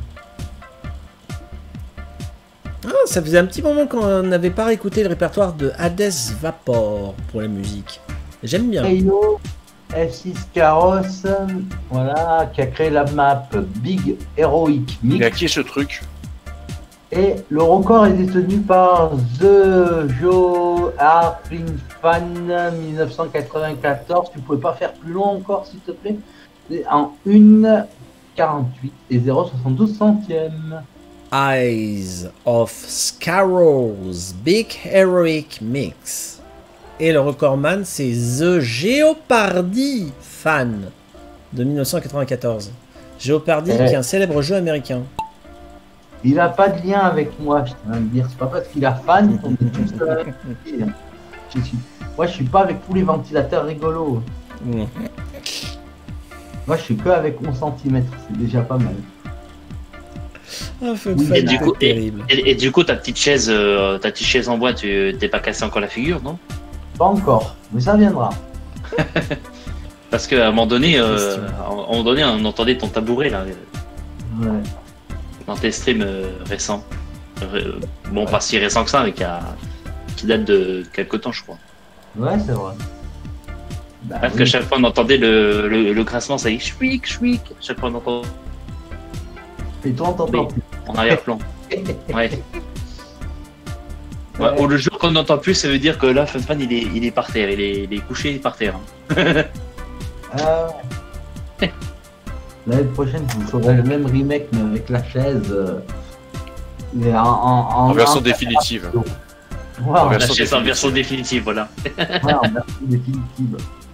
C: Ah, ça faisait un petit moment qu'on n'avait pas réécouté le répertoire de Hades Vapor pour la musique. J'aime bien.
A: Heyo, F six Carros, voilà, qui a créé la map Big Heroic
D: Mais à
A: Mix.
D: qui est ce truc?
A: Et le record est détenu par The Joe Arpin Fan mille neuf cent quatre-vingt-quatorze. Tu pouvais pas faire plus long encore, s'il te plaît. C'est en une quarante-huit et zéro virgule soixante-douze centièmes.
C: Eyes of Scarrows Big Heroic Mix. Et le recordman, c'est The Jeopardy Fan de mille neuf cent quatre-vingt-quatorze. Jeopardy,
A: Ouais.
C: qui est un célèbre jeu américain.
A: Il a pas de lien avec moi, je tiens à le dire. C'est pas parce qu'il a fan qu'on est tous dans la même famille. Je suis- Moi, je suis pas avec tous les ventilateurs rigolos.
C: Mm.
A: Moi, je suis que avec onze centimètres. C'est déjà pas mal.
C: Ah, Fun
A: Oui,
C: Fan,
B: et du
C: c'est
B: coup, et,
C: terrible.
B: et- et du coup, ta petite chaise, euh, ta petite chaise en bois, tu t'es pas cassé encore la figure, non?
A: Pas encore, mais ça viendra.
B: Parce qu'à un moment donné, euh,
C: Question.
B: à un moment donné, on entendait ton tabouret là
A: Ouais.
B: dans tes streams euh, récents. Euh, bon, pas si récent que ça, mais qui, a, qui date de quelques temps, je crois.
A: Ouais, c'est vrai. Bah,
B: Parce
A: oui.
B: que chaque fois on entendait le, le, le grincement, ça y est, chouic, chouic. Chaque fois on entend
A: Et toi, on t'entend
B: Oui. en arrière-plan.
A: plus.
B: Ouais. Ouais, ou le jour qu'on n'entend plus, ça veut dire que là, Fun Fan, il est, il est par terre, il est, il est couché par terre.
A: Ah ouais. L'année prochaine, je vous ferai le même remake, mais avec la chaise. euh, mais en, en,
D: En version
A: en-
D: définitive.
A: Ouais, en,
D: en
B: La
D: version
B: chaise en
D: définitive.
B: version définitive, voilà.
A: ouais, en version définitive.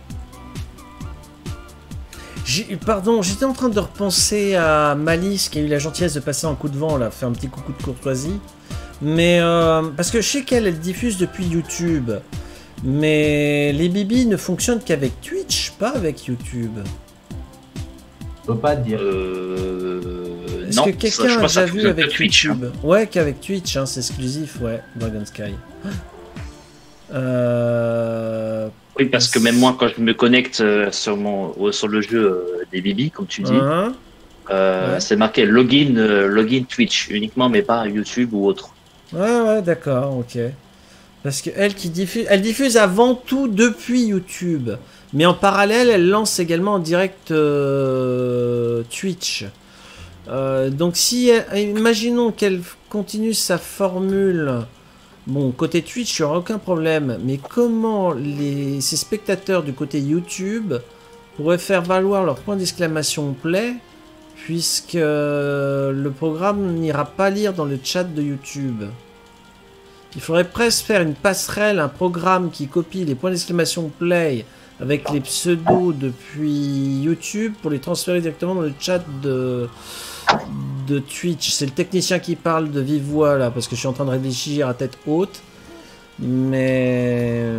C: J'ai- Pardon, j'étais en train de repenser à Malice qui a eu la gentillesse de passer un coup de vent là, faire un petit coucou de courtoisie. Mais euh, parce que je sais qu'elle elle diffuse depuis YouTube, mais les bibis ne fonctionnent qu'avec Twitch, pas avec YouTube.
A: Je peux pas te dire.
B: Euh...
C: Est-ce
B: Non,
C: que
B: ça,
C: quelqu'un
B: je
C: a
B: pense que ça
C: déjà vu
B: fonctionne que
C: avec
B: Twitch. hein.
C: YouTube? Ouais, qu'avec Twitch, hein, c'est exclusif, ouais, Dragon Sky. Euh...
B: Oui, parce que même moi, quand je me connecte euh, sur, mon, euh, sur le jeu euh, des bibis, comme tu dis,
C: hein,
B: euh,
C: Ouais.
B: c'est marqué login, euh, login Twitch uniquement, mais pas YouTube ou autre.
C: Ouais, ouais, d'accord, ok. Parce que elle qui diffuse, elle diffuse avant tout depuis YouTube. Mais en parallèle, elle lance également en direct euh, Twitch. Euh, donc si, imaginons qu'elle continue sa formule, bon, côté Twitch, il n'y aura aucun problème. Mais comment les, ces spectateurs du côté YouTube pourraient faire valoir leur point d'exclamation play, puisque euh, le programme n'ira pas lire dans le chat de YouTube. Il faudrait presque faire une passerelle, un programme qui copie les points d'exclamation play avec les pseudos depuis YouTube pour les transférer directement dans le chat de, de Twitch. C'est le technicien qui parle de vive voix là, parce que je suis en train de réfléchir à tête haute. Mais...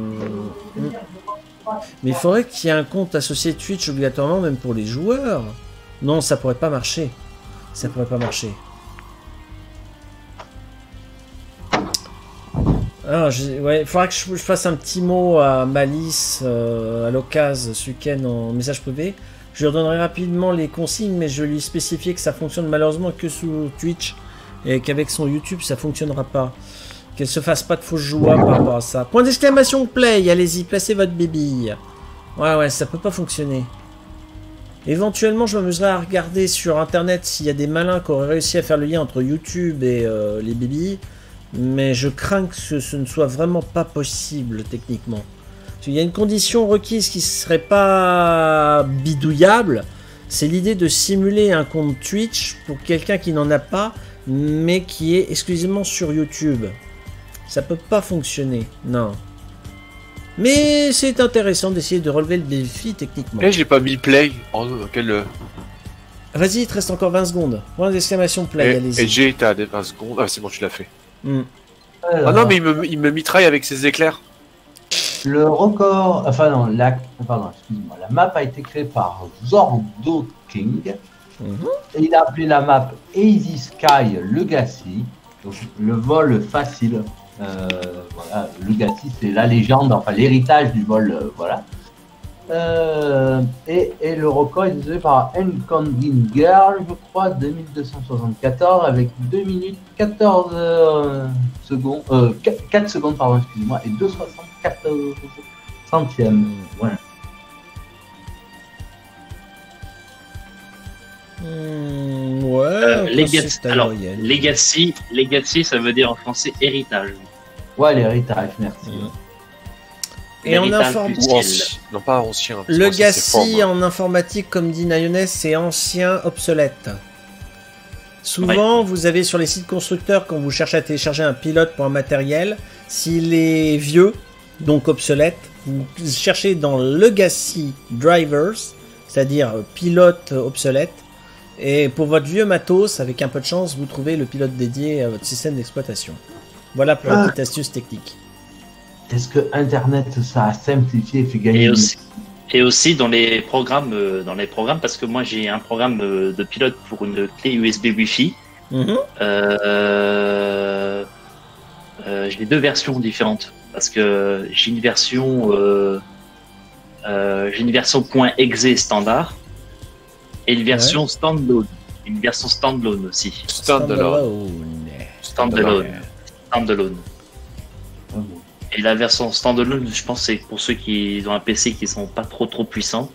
C: Mais il faudrait qu'il y ait un compte associé Twitch obligatoirement, même pour les joueurs. Non, ça pourrait pas marcher. Ça pourrait pas marcher. Ah, je, ouais, il faudra que je, je fasse un petit mot à Malice, euh, à l'occasion, ce week-end en message privé. Je lui redonnerai rapidement les consignes, mais je vais lui spécifier que ça fonctionne malheureusement que sous Twitch et qu'avec son YouTube ça fonctionnera pas. Qu'elle se fasse pas de fausse joie par rapport à ça. Point d'exclamation play, allez-y, placez votre bébé. Ouais, ouais, ça peut pas fonctionner. Éventuellement, je m'amuserai à regarder sur internet s'il y a des malins qui auraient réussi à faire le lien entre YouTube et euh, les bébés. Mais je crains que ce, ce ne soit vraiment pas possible techniquement. Il y a une condition requise qui ne serait pas bidouillable, c'est l'idée de simuler un compte Twitch pour quelqu'un qui n'en a pas, mais qui est exclusivement sur YouTube. Ça peut pas fonctionner, non. Mais c'est intéressant d'essayer de relever le défi techniquement.
D: Eh, j'ai pas mis le play. En quel... euh,
C: Vas-y, il te reste encore vingt secondes. Point d'exclamation play,
D: Et,
C: allez-y.
D: et G, t'as des vingt secondes. Ah, c'est bon, tu l'as fait.
C: Hmm.
D: Ah non, mais il me, il me mitraille avec ses éclairs.
A: Le record, enfin non, la, pardon, excuse-moi, la map a été créée par Zordo King.
C: Mhm.
A: Et il a appelé la map Easy Sky Legacy, donc le vol facile. Euh, voilà, Legacy, c'est la légende, enfin l'héritage du vol, euh, voilà. Euh, et, et le record est désolé par Enconding Girl, je crois, deux mille deux cent soixante-quatorze, avec deux minutes quatorze euh, secondes, euh, quatre secondes, pardon, excusez-moi, et deux virgule soixante-quatorze centièmes. Voilà.
C: Hmm, ouais.
B: Euh,
C: enfin,
B: Legacy,
C: c'est
B: alors,
C: moyenne.
B: Legacy, Legacy, ça veut dire en français héritage.
A: Ouais, l'héritage, merci.
C: Mhm. Et en
B: L'héritage
C: inform...
B: du
D: Ou
B: ciel.
D: ancien. Non, pas ancien. parce que
C: Legacy
D: ancien, c'est fort,
C: en informatique, comme dit Nayonès, c'est ancien, obsolète. Souvent, vous avez sur les sites constructeurs, quand vous cherchez à télécharger un pilote pour un matériel, s'il est vieux, donc obsolète, vous cherchez dans Legacy Drivers, c'est-à-dire pilote obsolète, et pour votre vieux matos, avec un peu de chance, vous trouvez le pilote dédié à votre système d'exploitation. Voilà pour la
A: Ah.
C: petite astuce technique.
A: Est-ce que Internet, ça a simplifié et fait gagner
B: Et
A: du-
B: aussi, et aussi dans les programmes, euh, dans les programmes, parce que moi j'ai un programme euh, de pilote pour une clé U S B Wi-Fi.
C: Mhm.
B: Euh, euh, j'ai deux versions différentes parce que j'ai une version, euh, euh, j'ai une version .exe standard et une version standalone. Une version standalone aussi.
D: Standalone.
B: Standalone. Standalone.
A: Ah bon.
B: Et la version standalone, je pense, c'est pour ceux qui ont un P C qui sont pas trop trop puissants.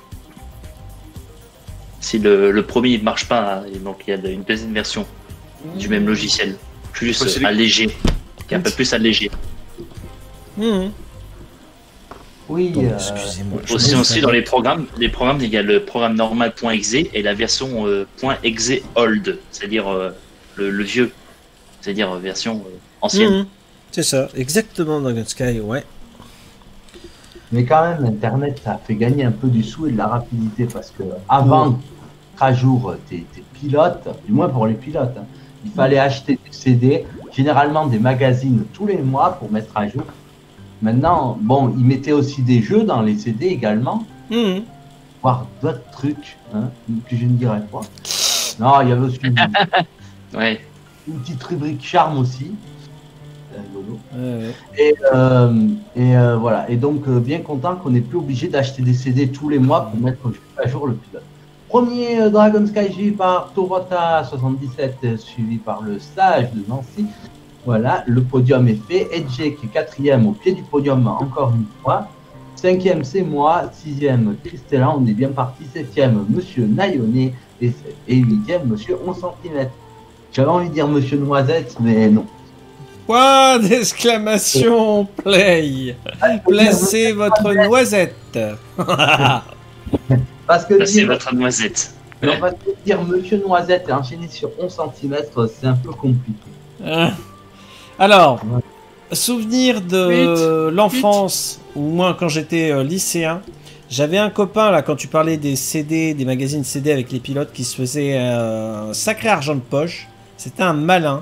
B: Si le, le premier ne marche pas, et donc il y a une deuxième version du même logiciel, plus
D: Ouais, c'est les-
B: allégé, qui est un peu plus allégé.
C: Mhm.
A: Oui,
C: Bon,
A: euh,
C: excusez-moi. je
B: Aussi,
C: me
B: aussi
C: fais-
B: dans les programmes, les programmes, il y a le programme normal .exe et la version euh, .exe old, c'est-à-dire euh, le, le vieux, c'est-à-dire euh, version euh, ancienne.
C: Mhm. C'est ça, exactement dans Gun Sky, ouais.
A: mais quand même, Internet, ça a fait gagner un peu du sou et de la rapidité parce que avant de mettre à jour tes, tes pilotes, du moins pour les pilotes, hein, il fallait acheter des C D, généralement des magazines tous les mois pour mettre à jour. Maintenant, bon, ils mettaient aussi des jeux dans les C D également,
C: Mhm.
A: voire d'autres trucs hein, que je ne dirais pas. Non, il y avait aussi une,
B: Ouais.
A: une petite rubrique charme aussi. C'est rigolo.
C: Ouais, ouais.
A: Et, euh, et euh, voilà. Et donc, euh, bien content qu'on n'est plus obligé d'acheter des C D tous les mois pour mettre à jour le pilote. Premier euh, Dragon Sky suivi par Torota soixante-dix-sept, euh, suivi par le Sage de Nancy. Voilà, le podium est fait. Edge qui est quatrième au pied du podium encore une fois. Cinquième, c'est moi. Sixième, Christella, on est bien parti. Septième, Monsieur Nayoné. Et, et huitième, Monsieur onze centimètres. J'avais envie de dire Monsieur Noisette, mais non.
C: Point d'exclamation play. Placez votre noisette.
A: Parce que
B: Ça, c'est
A: dire,
B: votre noisette.
A: non, parce que dire Monsieur Noisette et enchaîner sur onze centimètres, c'est un peu compliqué.
C: Hein. Alors, souvenir de l'enfance, ou moins quand j'étais euh, lycéen, j'avais un copain, là, quand tu parlais des C D, des magazines C D avec les pilotes, qui se faisait euh, un sacré argent de poche. C'était un malin.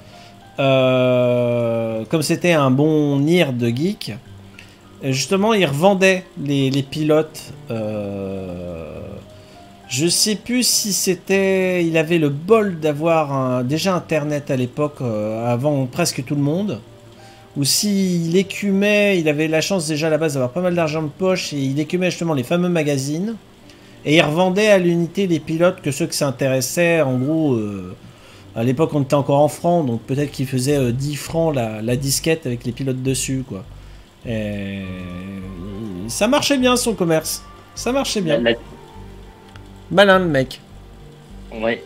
C: Euh, comme c'était un bon nir de geek, justement, il revendait les, les pilotes. Euh, je sais plus si c'était... Il avait le bol d'avoir un, déjà Internet à l'époque, euh, avant presque tout le monde. Ou s'il écumait, il avait la chance déjà à la base d'avoir pas mal d'argent de poche, et il écumait justement les fameux magazines. Et il revendait à l'unité les pilotes que ceux qui s'intéressaient, en gros... Euh, à l'époque, on était encore en francs, donc peut-être qu'il faisait euh, dix francs la, la disquette avec les pilotes dessus, quoi. Et... ça marchait bien, son commerce. Ça marchait bien.
B: La- la-
C: Malin, le mec.
B: Ouais.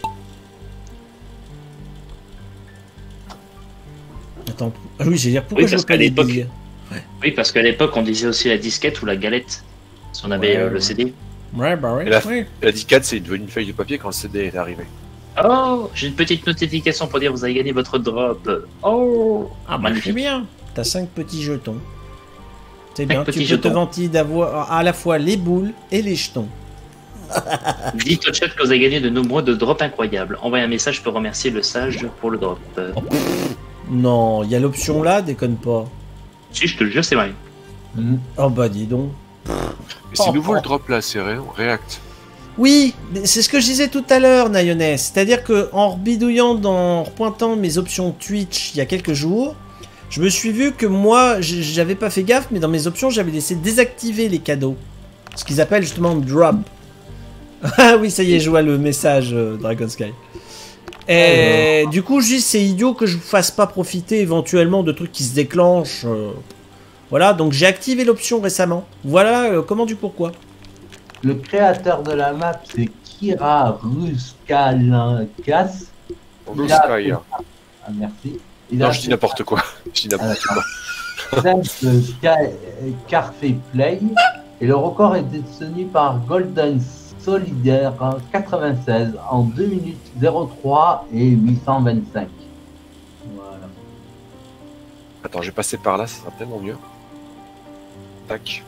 C: Attends. Ah oui, j'ai dire, pourquoi
B: Oui,
C: je
B: parce
C: veux pas
B: qu'à
C: les
B: l'époque-
C: billes.
B: Oui, parce qu'à l'époque, on disait aussi la disquette ou la galette. Si on avait
C: Ouais,
B: euh,
C: ouais.
B: le C D.
C: Ouais, bah ouais.
D: Et la-
C: ouais.
D: La disquette, c'est devenu une feuille de papier quand le C D est arrivé.
B: Oh, j'ai une petite notification pour dire que vous avez gagné votre drop. Oh,
C: Ah bah
B: magnifique.
C: c'est bien. T'as cinq petits jetons. C'est
B: Cinq
C: bien, tu
B: petits
C: peux te
B: jetons.
C: vanter d'avoir à la fois les boules et les jetons.
B: Dites au chat que vous avez gagné de nombreux de drops incroyables. Envoyez un message pour remercier le sage pour le drop. Euh,
C: Non, il y a l'option là, déconne pas.
B: Si, je te le jure, c'est vrai.
A: Mhm.
C: Oh bah dis donc.
D: Mais c'est
C: Oh,
D: nouveau
C: oh.
D: le drop là, c'est ré- React.
C: Oui, mais c'est ce que je disais tout à l'heure, Nayonès. C'est-à-dire que en bidouillant, dans, en repointant mes options Twitch il y a quelques jours, je me suis vu que moi, j- j'avais pas fait gaffe, mais dans mes options, j'avais laissé désactiver les cadeaux. Ce qu'ils appellent justement drop. Ah oui, ça y est, je vois le message euh, Dragon Sky. Et du coup, je dis, c'est idiot que je vous fasse pas profiter éventuellement de trucs qui se déclenchent. euh. Voilà, donc j'ai activé l'option récemment. Voilà euh, comment du pourquoi.
A: Le créateur de la map, c'est Kira Ruskalinkas.
D: Blue
A: Il a-
D: Sky. hein.
A: Ah, merci. Il
D: Non,
A: a
D: je dis n'importe quoi. Je dis n'importe quoi.
A: Simple Carfree Play. Et le record est détenu par Golden Solidaire quatre-vingt-seize en deux minutes zéro trois et huit cent vingt-cinq. Voilà.
D: Attends, je vais passer par là, ça sera tellement mieux. Tac.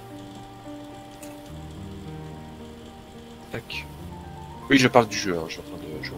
D: Tac. Oui, je parle du jeu, hein. Je suis en train de jouer.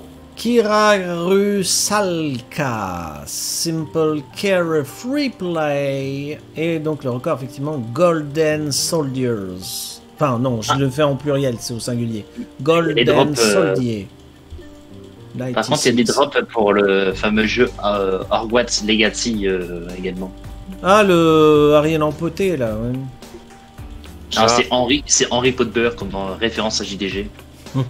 C: Kirarusalka, Simple Care Free Play, et donc le record effectivement Golden Soldiers. Enfin non, je
B: Ah.
C: le fais en pluriel, c'est au singulier.
B: Les
C: Golden
B: drops, euh,
C: Soldier.
B: Par contre, il y a des drops pour le fameux jeu euh, Hogwarts Legacy euh, également.
C: Ah, le Ariel empoté là. Ouais.
B: Ah,
D: Ah.
B: c'est Henry, c'est Henry Potter comme dans référence à J D G.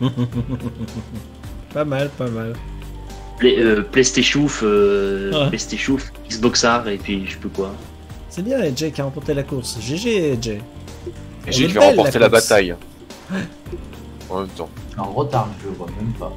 C: Pas mal, pas mal.
B: Play, euh, PlayStation, euh,
C: Ouais.
B: PlayStation, Xboxar et puis je sais plus quoi.
C: C'est bien J qui a remporté la course. G G J.
D: Et
C: Elle
D: j'ai
C: est
D: fait
C: belle,
D: remporter
C: la
D: la,
C: course.
D: bataille. En même temps.
A: En retard, je vois même pas.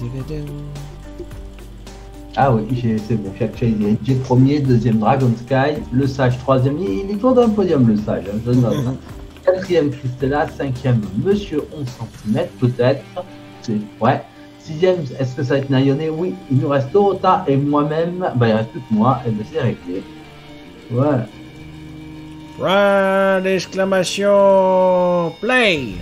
A: Ah oui, j'ai- c'est bon, j'ai actualisé. J'ai premier, deuxième Dragon Sky, le Sage troisième. Il il est toujours dans le podium, le Sage, hein, je note. Hein. Quatrième Christella, cinquième Monsieur onze centimètres, peut-être. C'est- Ouais. Sixième, est-ce que ça va être Nayoné? Oui, il nous reste Dorota et moi-même. Bah, il reste plus que moi, et ben c'est réglé. Voilà.
C: Point d'exclamation play.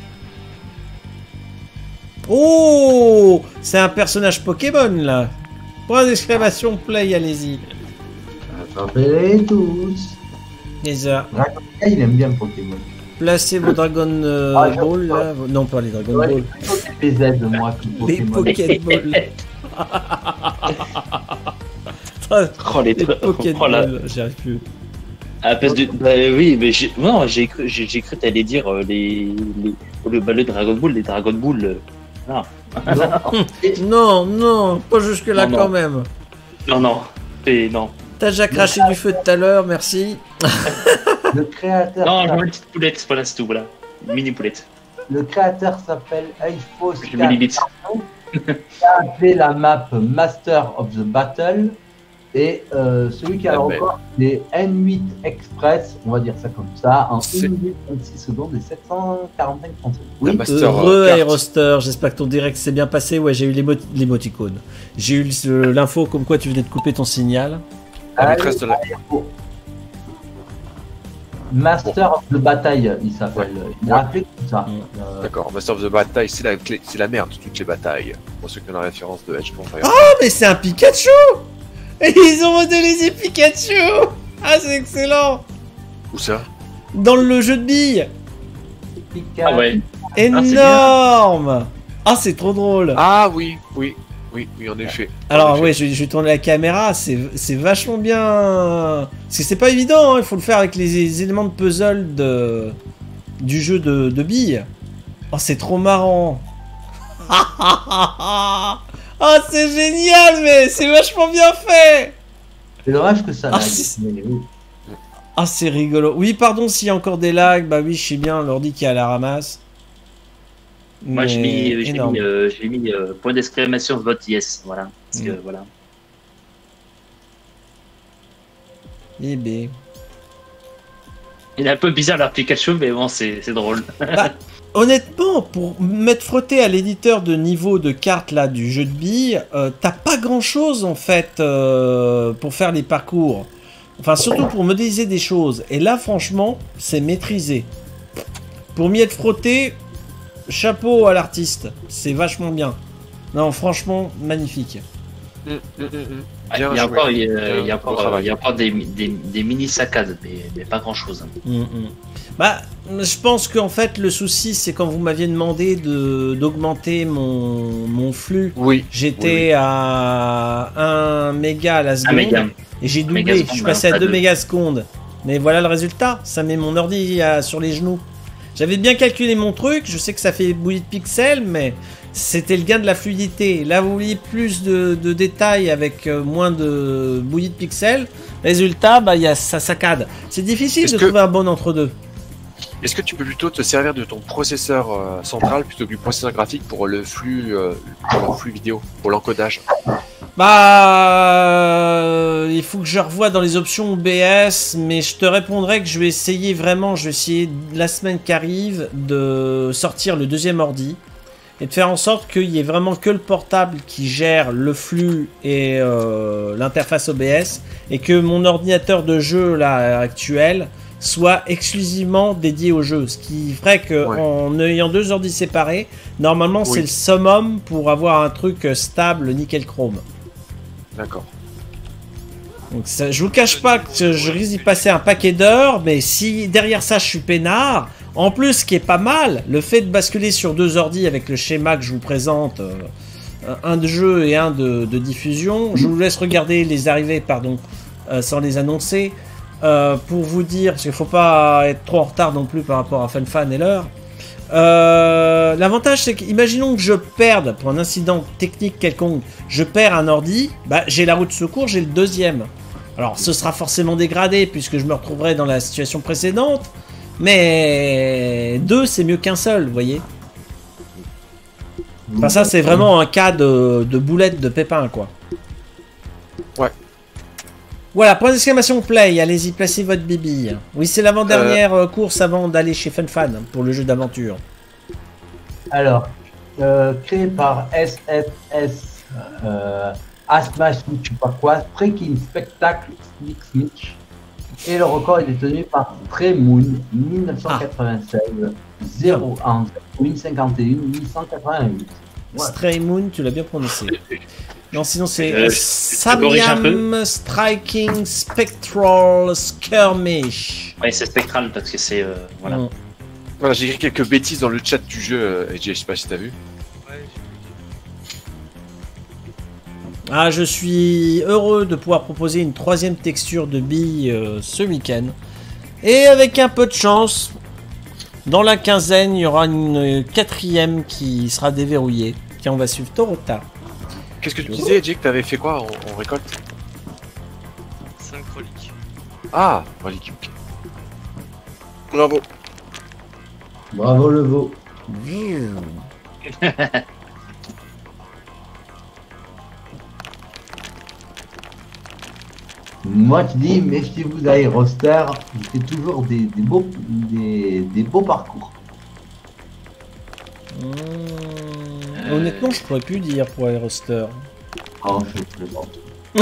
C: Oh, c'est un personnage Pokémon là. Point d'exclamation play, allez-y.
A: Attrapez-les tous.
C: Les ça.
A: Dragon Sky, il aime bien Pokémon.
C: Placez vos Dragon euh,
A: Ah, je
C: Ball
A: vois.
C: là. Vos- Non, pas les Dragon
A: Ouais,
C: Ball.
A: plutôt des P Z, moi, que
C: Les
A: Pokémon.
C: Pokéballs.
B: Oh les
C: Les
B: trucs. Oh là.
C: Pokéballs, j'y arrive plus.
B: À la place de. Bah oui, mais j'ai. Non, j'ai cru, j'ai, j'ai cru t'allais dire euh, les. les... Le balai Dragon Ball, les Dragon Ball. euh, Non.
C: Non, non, pas jusque là
B: Non, non.
C: quand même.
B: Non, non. Et non.
C: T'as déjà craché du feu tout à l'heure, merci.
A: Le créateur,
B: Non, je veux une petite poulette, voilà, c'est tout, voilà. Une mini poulette.
A: le créateur s'appelle Eiffos
B: Je me limite.
A: qui a appelé la map Master of the Battle. Et euh, celui qui a le
D: Ah, mais-
A: record, c'est N huit Express, on va dire ça comme ça, en
D: C'est-
A: une minute trente-six secondes et sept cent quarante-cinq secondes.
D: La
A: Oui,
D: Master,
C: Heureux
D: euh, carte.
C: Aeroster, j'espère que ton direct s'est bien passé. Ouais, j'ai eu l'émo- l'émoticône. J'ai eu le- l'info comme quoi tu venais de couper ton signal.
D: La
A: allez,
D: maîtresse de la...
A: Master of the Bataille, il s'appelle. Il a
D: Ouais.
A: appelé comme ça.
C: Mm.
A: Euh,
D: D'accord, Master of the Bataille, c'est la, clé- c'est la merde de toutes les batailles. Pour ceux qui ont la référence de Edge Combat.
C: Oh, mais c'est un Pikachu! Et ils ont modélisé Pikachu! Ah, c'est excellent!
D: Où ça?
C: Dans le jeu de billes!
A: Pika-
B: Ah ouais.
C: Énorme! Ah, c'est trop drôle!
D: Ah oui, oui, oui, oui, en effet. En
C: Alors,
D: effet.
C: ouais, je, je vais tourner la caméra, c'est c'est vachement bien. Parce que c'est pas évident, hein, il faut le faire avec les, les éléments de puzzle de, du jeu de, de billes. Oh, c'est trop marrant! Oh, c'est génial, mais c'est vachement bien fait!
A: C'est dommage que ça
C: Ah,
A: lag,
C: c'est-
A: mais oui.
C: Ah, c'est rigolo. Oui, pardon s'il y a encore des lags, bah oui, je sais bien, l'ordi qui est à la ramasse.
B: Moi, j'ai
C: Mais
B: mis, j'ai
C: énorme.
B: mis, euh, j'ai mis euh, point d'exclamation vote yes, voilà. Parce que,
C: Mm.
B: voilà.
C: Eh ben.
B: Il est un peu bizarre leur Pikachu, mais bon, c'est c'est drôle.
C: Honnêtement, pour m'être frotté à l'éditeur de niveau de cartes là du jeu de billes, euh, t'as pas grand chose en fait euh, pour faire les parcours. Enfin, surtout pour modéliser des choses. Et là, franchement, c'est maîtrisé. Pour m'y être frotté, chapeau à l'artiste. C'est vachement bien. Non, franchement, magnifique.
D: Mm, mm, mm, mm.
B: Il y
D: Bien
B: a
D: joué.
B: encore, il y a, il y a
D: Bon
B: encore,
D: travail.
B: il y a encore des, des, des mini saccades, mais, mais pas grand chose.
C: Mm, mm. Bah, je pense qu'en fait, le souci, c'est quand vous m'aviez demandé de d'augmenter mon, mon flux.
D: Oui.
C: J'étais à un méga à la
B: Un
C: seconde.
B: méga.
C: Et j'ai doublé,
B: méga
C: je
B: seconde,
C: suis passé
B: hein,
C: à
B: pas
C: deux
B: deux.
C: mégasecondes. Mais voilà le résultat, ça met mon ordi à- sur les genoux. J'avais bien calculé mon truc, je sais que ça fait bouillie de pixels, mais c'était le gain de la fluidité. Là, vous voyez plus de, de détails avec euh, moins de bouillie de pixels. Résultat, bah, y a, ça saccade. C'est difficile
D: Est-ce
C: de
D: que-
C: trouver un bon entre-deux.
D: Est-ce que tu peux plutôt te servir de ton processeur euh, central plutôt que du processeur graphique pour le flux, euh, pour le flux vidéo, pour l'encodage?
C: Bah, euh, il faut que je revoie dans les options O B S, mais je te répondrai que je vais essayer vraiment, je vais essayer la semaine qui arrive de sortir le deuxième ordi et de faire en sorte qu'il y ait vraiment que le portable qui gère le flux et euh, l'interface O B S et que mon ordinateur de jeu là actuel soit exclusivement dédié au jeu, ce qui ferait que
D: Ouais.
C: en ayant deux ordis séparés, normalement
D: Oui.
C: c'est le summum pour avoir un truc stable nickel chrome.
D: D'accord.
C: Donc ça, je vous cache pas que je risque d'y passer un paquet d'heures, mais si derrière ça je suis peinard, en plus ce qui est pas mal, le fait de basculer sur deux ordis avec le schéma que je vous présente, euh, un de jeu et un de, de diffusion, je vous laisse regarder les arrivées, pardon, euh, sans les annoncer, euh, pour vous dire, parce qu'il faut pas être trop en retard non plus par rapport à FunFan et l'heure. Euh, L'avantage c'est que, imaginons que je perde, pour un incident technique quelconque, je perds un ordi, bah, j'ai la roue de secours, j'ai le deuxième. Alors ce sera forcément dégradé puisque je me retrouverai dans la situation précédente, mais deux c'est mieux qu'un seul, vous voyez. Enfin ça c'est vraiment un cas de, de boulette de pépin quoi.
D: Ouais.
C: Voilà, point d'exclamation play, allez-y, placez votre bibille. Oui, c'est l'avant-dernière euh, course avant d'aller chez FunFan pour le jeu d'aventure.
A: Alors, euh, créé par S F S, euh, Asmash, je sais pas quoi, Freaking Spectacle, Sneak Snitch. Et le record est détenu par Stray Moon, mille neuf cent quatre-vingt-seize, zéro un, zéro un cinquante et un, huit cent quatre-vingt-huit. Ouais.
C: Stray Moon, tu l'as bien prononcé. Non, sinon c'est
B: Euh,
C: euh,
B: tu corriges un
C: Samyam Striking Spectral Skirmish.
B: Ouais, c'est spectral parce que c'est. euh, voilà.
C: Mm.
D: Voilà, j'ai écrit quelques bêtises dans le chat du jeu, euh, et je sais pas si t'as vu.
E: Ouais,
C: Ah, je suis heureux de pouvoir proposer une troisième texture de bille euh, ce week-end. Et avec un peu de chance, dans la quinzaine, il y aura une quatrième qui sera déverrouillée. Tiens, on va suivre tôt ou tard.
D: Qu'est-ce que tu disais, Jake? T'avais fait quoi en, en récolte? Ah, relique, ok. Bravo.
A: Bravo le veau. Moi je dis, méfiez-vous d'Aeroster, il fait toujours des, des, beaux, des, des beaux parcours.
C: Mmh. Honnêtement, je pourrais plus dire pour Aeroster.
A: Oh, je plaisante.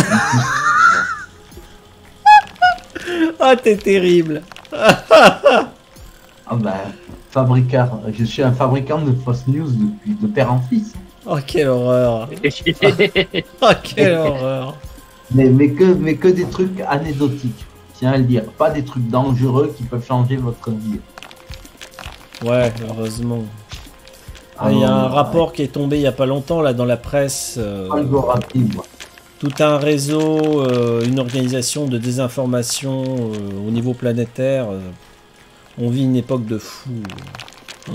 C: Ah, t'es terrible.
A: Ah bah, fabricant, je suis un fabricant de fausses news depuis de père en fils.
C: Oh, quelle horreur. Oh, quelle horreur.
A: Mais, mais, que, mais que des trucs anecdotiques, tiens à le dire. Pas des trucs dangereux qui peuvent changer votre vie.
C: Ouais, heureusement.
A: Ah
C: Il y a
A: non,
C: un
A: non,
C: rapport
A: ouais.
C: qui est tombé il y a pas longtemps là dans la presse. euh,
A: Pas le go rapide, moi.
C: tout un réseau, euh, une organisation de désinformation euh, au niveau planétaire. euh, on vit une époque de fou. Oh.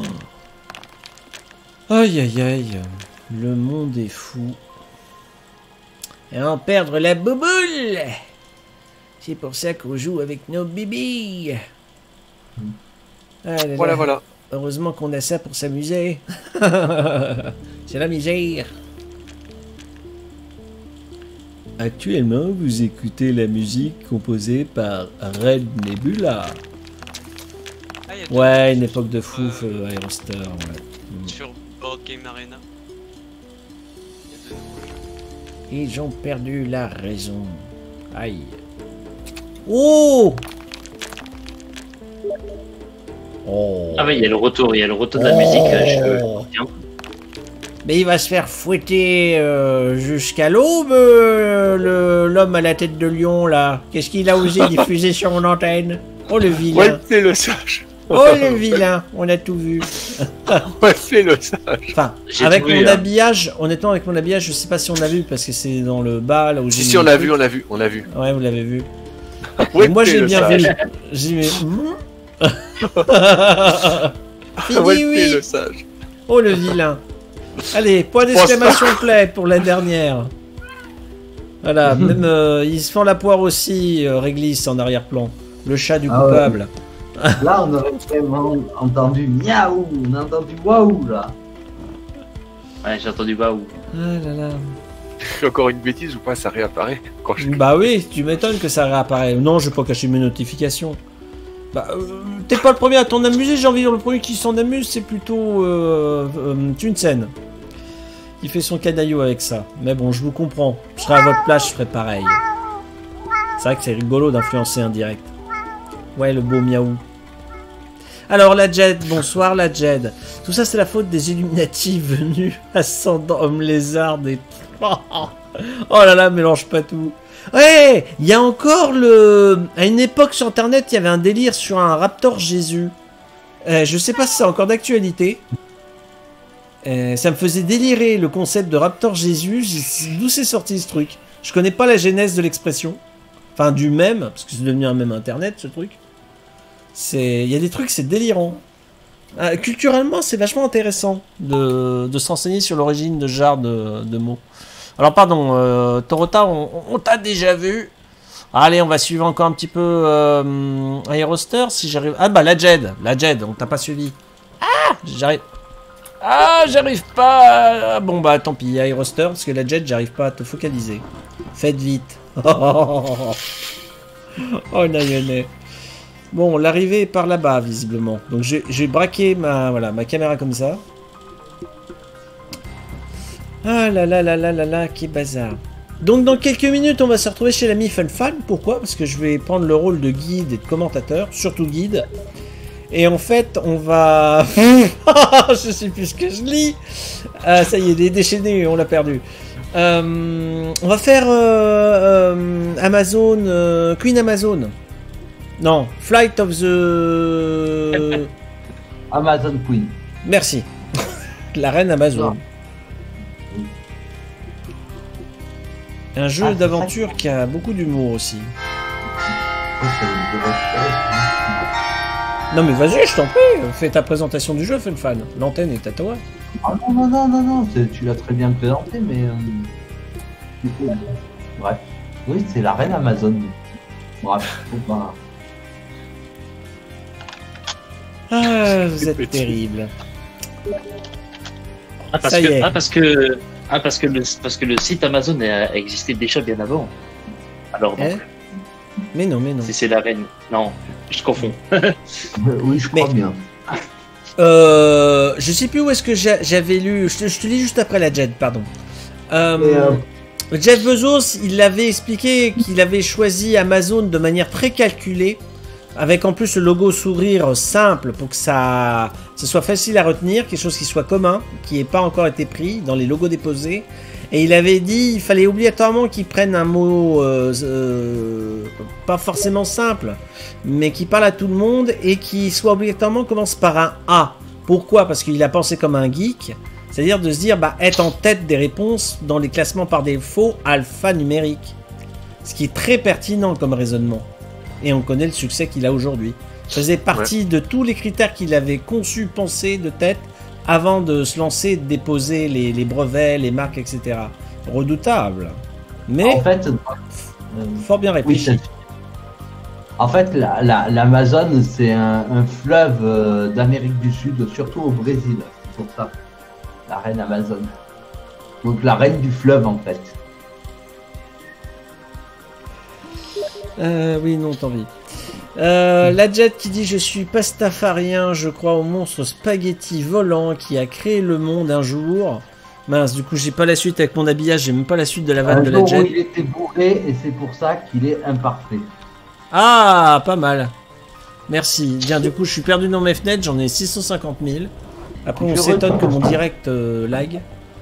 C: Aïe aïe aïe. Le monde est fou. Et en perdre la bouboule. C'est pour ça qu'on joue avec nos bibilles. Ah là là.
D: Voilà, voilà.
C: Heureusement qu'on a ça pour s'amuser. C'est la misère. Actuellement, vous écoutez la musique composée par Red Nebula.
E: Ah, y a deux
C: Ouais, une
E: jeux
C: époque de
E: sur,
C: fou,
E: euh,
C: euh, Aerostar. Ouais.
E: Sur Board Game Arena. Il y a de nouveaux jeux.
C: Ils ont perdu la raison. Aïe. Oh! Oh!
B: Ah oui, il y a le retour, il y a le retour de la musique. euh,
C: Oh.
B: Je... Tiens.
C: Mais il va se faire fouetter euh, jusqu'à l'aube, euh, le- l'homme à la tête de lion, là. Qu'est-ce qu'il a osé diffuser sur mon antenne? Oh, le vilain.
D: Ouais, c'est le sage.
C: Oh, le vilain. On a tout vu.
D: Ouais, c'est le sage.
C: Enfin,
B: J'ai
C: avec
B: tout vu,
C: mon
B: là.
C: habillage, honnêtement, avec mon habillage, je sais pas si on a vu, parce que c'est dans le bas, là où j'ai
D: Si,
C: mis
D: si, on
C: le
D: l'a
C: truc.
D: vu, on l'a vu, on l'a vu.
C: Ouais, vous l'avez vu.
D: Ouais,
C: Mais moi,
D: c'est
C: j'ai
D: le
C: bien
D: sage.
C: vu. J'ai vu. Fini,
D: Ouais, c'est
C: oui.
D: le sage.
C: Oh, le vilain. Allez, point
D: pense
C: d'exclamation play pour la dernière. Voilà, même euh, ils se font la poire aussi, euh, Réglisse en arrière-plan. Le chat du
A: Ah ouais.
C: coupable.
A: Là, on aurait vraiment entendu miaou, on a entendu waouh là.
B: Ouais, j'ai entendu waouh.
C: Ah là là.
D: Je fais encore une bêtise ou pas, ça réapparaît quand je...
C: Bah oui, tu m'étonnes que ça réapparaît. Non, je vais pas cacher mes notifications. Bah, euh, t'es pas le premier à t'en amuser, j'ai envie de dire. Le premier qui s'en amuse, c'est plutôt euh, euh, Tunsen. Il fait son canaillot avec ça. Mais bon, je vous comprends. Je serais à votre place, je ferais pareil. C'est vrai que c'est rigolo d'influencer un direct. Ouais, le beau miaou. Alors, la Jed, bonsoir la Jed. Tout ça, c'est la faute des Illuminati venus ascendant homme lézard des... Oh là là, mélange pas tout. Ouais, il y a encore le... À une époque sur Internet, il y avait un délire sur un Raptor Jésus. Euh, je sais pas si c'est encore d'actualité. Euh, ça me faisait délirer le concept de Raptor Jésus. J'ai- D'où c'est sorti ce truc? Je connais pas la genèse de l'expression. Enfin, du mème, parce que c'est devenu un mème Internet, ce truc. C'est... Il y a des trucs, c'est délirant. Euh, culturellement, c'est vachement intéressant de, de s'enseigner sur l'origine de ce genre de, de mots. Alors, pardon, euh, Torota, on, on t'a déjà vu. Allez, on va suivre encore un petit peu euh, Aeroster, si j'arrive... Ah bah, la Jed, la Jed, on t'a pas suivi. Ah, j'arrive... Ah, j'arrive pas... à- Bon bah, tant pis, Aeroster, parce que la Jed, j'arrive pas à te focaliser. Faites vite. Oh, naïonnet. Bon, l'arrivée est par là-bas, visiblement. Donc, j'ai j'ai braqué ma, voilà, ma caméra comme ça. Ah là là là là là là, qui bazar. Donc, dans quelques minutes, on va se retrouver chez l'ami FunFan. Pourquoi? Parce que je vais prendre le rôle de guide et de commentateur, surtout guide. Et en fait, on va... je sais plus ce que je lis. Ah, ça y est, des déchaînés, on l'a perdu. Euh, on va faire euh, euh, Amazon, euh, Queen Amazon. Non, Flight of the...
A: Amazon Queen.
C: Merci. La reine Amazon. Un jeu
A: Ah, c'est
C: d'aventure qui a beaucoup d'humour aussi.
A: Oh, ça me dirait-
C: Non mais vas-y, je t'en prie, fais ta présentation du jeu, FunFan. L'antenne est à toi.
A: Ah non, non, non, non, non, c'est- tu l'as très bien présenté, mais... euh, Bref. Oui, c'est la reine Amazon. Bref, faut pas.
C: Ah, vous êtes terrible.
B: Ah, parce
C: Ça y
B: que,
C: est.
B: ah, parce que, ah, parce que le, parce que le site Amazon a existé déjà bien avant. Alors,
C: Eh mais non, mais non.
B: si c'est la reine. Non, je confonds.
A: Euh, oui, je crois
C: Mais-
A: bien.
C: Euh, je sais plus où est-ce que j'a- j'avais lu. Je te, je te lis juste après la Jet, pardon. Euh,
A: Et, euh,
C: Jeff Bezos, il avait expliqué qu'il avait choisi Amazon de manière très calculée, avec en plus le logo sourire simple pour que ça, ça soit facile à retenir, quelque chose qui soit commun, qui n'ait pas encore été pris dans les logos déposés. Et il avait dit il fallait obligatoirement qu'ils prennent un mot euh, euh, pas forcément simple, mais qui parle à tout le monde et qui soit obligatoirement commence par un A. Pourquoi? Parce qu'il a pensé comme un geek. C'est-à-dire de se dire, bah, être en tête des réponses dans les classements par défaut alphanumériques. Ce qui est très pertinent comme raisonnement. Et on connaît le succès qu'il a aujourd'hui. Ça faisait partie de tous les critères qu'il avait conçus, pensés de tête, avant de se lancer, de déposer les, les brevets, les marques, et cetera. Redoutable. Mais
A: En fait, euh,
C: fort bien
A: oui,
C: réfléchi.
A: c'est- en fait, la- la- l'Amazon, c'est un, un fleuve euh, d'Amérique du Sud, surtout au Brésil. C'est pour ça. La reine Amazon. Donc la reine du fleuve, en fait.
C: Euh, oui, non, tant pis. Euh, la Jet qui dit je suis pastafarien, je crois au monstre spaghetti volant qui a créé le monde un jour. Mince, du coup j'ai pas la suite avec mon habillage, j'ai même pas la suite de la vanne
A: Un
C: de la
A: jour où
C: Jet.
A: il était bourré et c'est pour ça qu'il est imparfait.
C: Ah, pas mal. Merci. Bien, du coup je suis perdu dans mes fenêtres, j'en ai six cent cinquante mille. Après on
A: Je
C: s'étonne que
A: reprends.
C: mon direct euh, lag.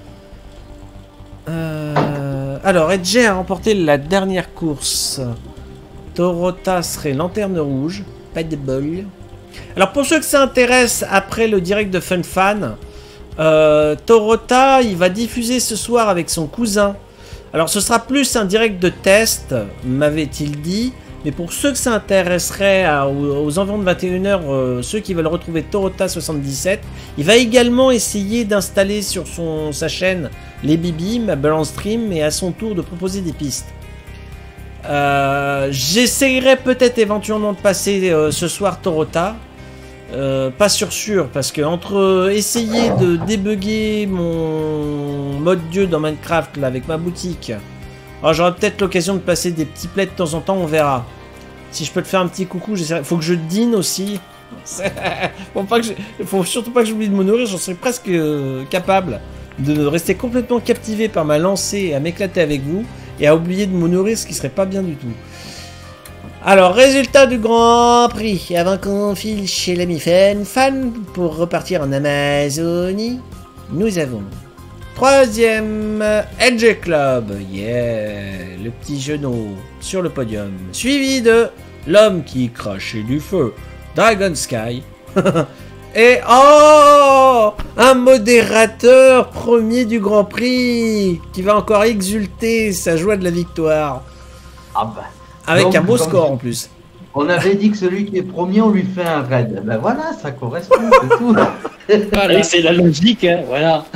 C: Euh, alors, Edge a remporté la dernière course. Torota serait lanterne rouge. Pas de bol. Alors, pour ceux que ça intéresse, après le direct de Fun Fan, euh, Torota, il va diffuser ce soir avec son cousin. Alors, ce sera plus un direct de test, m'avait-il dit. Mais pour ceux que ça intéresserait à- aux, aux environs de vingt et une heures, euh, ceux qui veulent retrouver Torota soixante-dix-sept, il va également essayer d'installer sur son, sa chaîne les Bibim, à Balance Stream, et à son tour de proposer des pistes. Euh, J'essayerai peut-être éventuellement de passer euh, ce soir Torota. Euh, pas sûr sûr, parce que entre essayer de débugger mon mode dieu dans Minecraft là, avec ma boutique, alors j'aurai peut-être l'occasion de passer des petits plays de temps en temps, on verra. Si je peux te faire un petit coucou, j'essaierai. Faut que je dîne aussi. faut, pas que je... Faut surtout pas que j'oublie de me nourrir, j'en serais presque euh, capable de rester complètement captivé par ma lancée et à m'éclater avec vous et à oublier de me nourrir, ce qui serait pas bien du tout. Alors, résultat du Grand Prix. Avant qu'on file chez l'ami Fan Fan pour repartir en Amazonie, nous avons troisième Edge Club. Yeah, le petit genou sur le podium. Suivi de l'homme qui crachait du feu, Dragon Sky. Et oh, un modérateur premier du Grand Prix qui va encore exulter sa joie de la victoire.
A: Ah bah.
C: Avec
A: Donc,
C: un beau
A: comme
C: score
A: je-
C: en plus.
A: On avait dit que celui qui est premier, on lui fait un raid. Ben voilà, ça correspond, c'est tout.
C: Voilà.
B: Oui, c'est la logique, hein, voilà.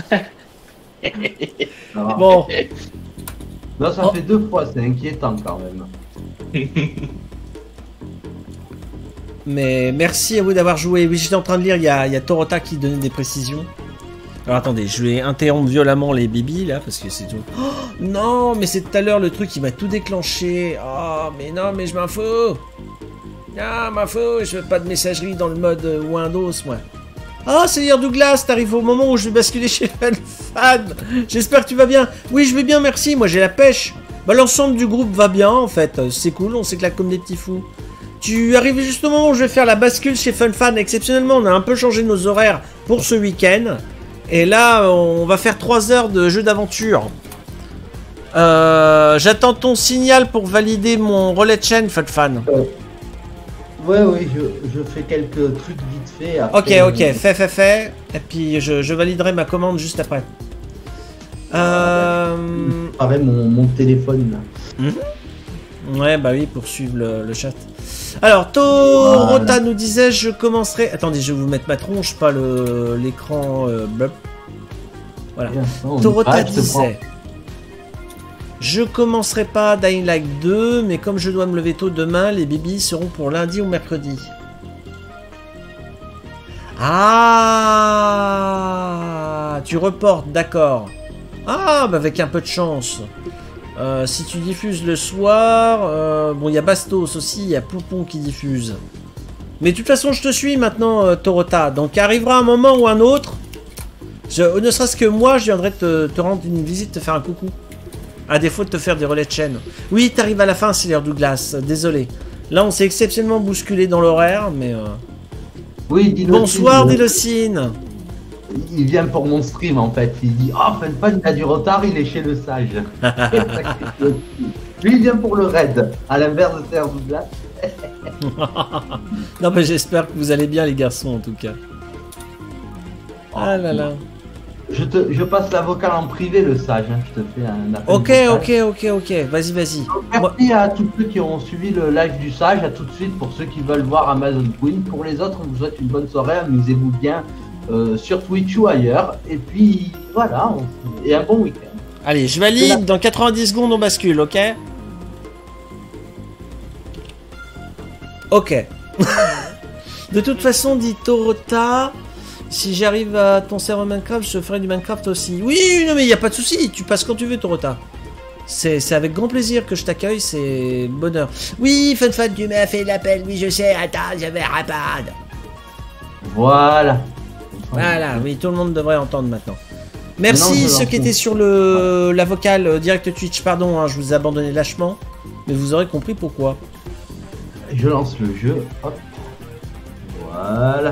A: Non,
C: Bon,
A: non, ça
C: Oh.
A: fait deux fois, c'est inquiétant quand même.
C: mais merci à vous d'avoir joué. Oui, j'étais en train de lire, il y a, il y a Torota qui donnait des précisions. Alors attendez, je vais interrompre violemment les bibis là, parce que c'est tout. Oh, non, mais c'est tout à l'heure le truc qui m'a tout déclenché. Oh, mais non, mais je m'en fous. Non, m'en fous, je veux pas de messagerie dans le mode euh, Windows, moi. Ah, Seigneur Douglas, t'arrives au moment où je vais basculer chez Fan. J'espère que tu vas bien. Oui, je vais bien, merci. Moi, j'ai la pêche. Bah, l'ensemble du groupe va bien, en fait. C'est cool, on s'éclate comme des petits fous. Tu arrives juste au moment où je vais faire la bascule chez FunFan. Exceptionnellement, on a un peu changé nos horaires pour ce week-end. Et là, on va faire trois heures de jeu d'aventure. Euh, J'attends ton signal pour valider mon relais de chaîne, FunFan.
A: Ouais, oui, je, je fais quelques trucs vite fait.
C: Ok,
A: après,
C: ok,
A: euh,
C: fait, fait, fait. Et puis, je, je validerai ma commande juste après. Euh...
A: Je préparais mon, mon téléphone là.
C: Ouais, bah oui, pour suivre le, le chat. Alors, Torota
A: Voilà.
C: nous disait, je commencerai... Attendez, je vais vous mettre ma tronche, pas le l'écran... Euh, blop. Voilà.
A: Bien, on y
C: Torota
A: va, je te prends.
C: disait... Je commencerai pas Dying Light deux, mais comme je dois me lever tôt demain, les bibis seront pour lundi ou mercredi. Ah, tu reportes, d'accord. Ah, bah avec un peu de chance. Euh, si tu diffuses le soir, euh, bon, il y a Bastos aussi, il y a Poupon qui diffuse. Mais de toute façon, je te suis maintenant, euh, Torota. Donc, arrivera un moment ou un autre. Je, ne serait-ce que moi, je viendrai te, te rendre une visite, te faire un coucou. À défaut de te faire des relais de chaîne. Oui, t'arrives à la fin, Sailor Douglas. Désolé. Là, on s'est exceptionnellement bousculé dans l'horaire, mais... Euh...
A: Oui, dis-le.
C: Bonsoir, Dilocine.
A: Il vient pour mon stream, en fait. Il dit, oh, Funfun, il a du retard, il est chez le sage. Lui, il vient pour le raid, à l'inverse de Sailor Douglas.
C: Non, mais j'espère que vous allez bien, les garçons, en tout cas. Ah là là.
A: Je, te, je passe la vocale en privé, le sage. Hein. Je te fais un appel.
C: Ok,
A: vocal.
C: ok, ok, ok. Vas-y, vas-y.
A: Merci Moi... à tous ceux qui ont suivi le live du sage. À tout de suite pour ceux qui veulent voir Amazon Queen. Pour les autres, on vous souhaite une bonne soirée. Amusez-vous bien euh, sur Twitch ou ailleurs. Et puis voilà. On... Et un bon week-end.
C: Allez, je valide. Dans quatre-vingt-dix secondes, on bascule, ok? Ok. De toute façon, dit Torota. Si j'arrive à ton serveur Minecraft, je ferai du Minecraft aussi. Oui, non mais il n'y a pas de souci, tu passes quand tu veux, Torota. C'est avec grand plaisir que je t'accueille, c'est bonheur. Oui, Funfun, tu m'as fait l'appel, oui je sais, attends, j'avais rapide.
A: Voilà.
C: Voilà, oui, tout le monde devrait entendre maintenant. Merci non, ceux qui étaient sur le la vocale euh, direct Twitch, pardon, hein, je vous ai abandonné lâchement, mais vous aurez compris pourquoi.
A: Je lance le jeu, hop. Voilà.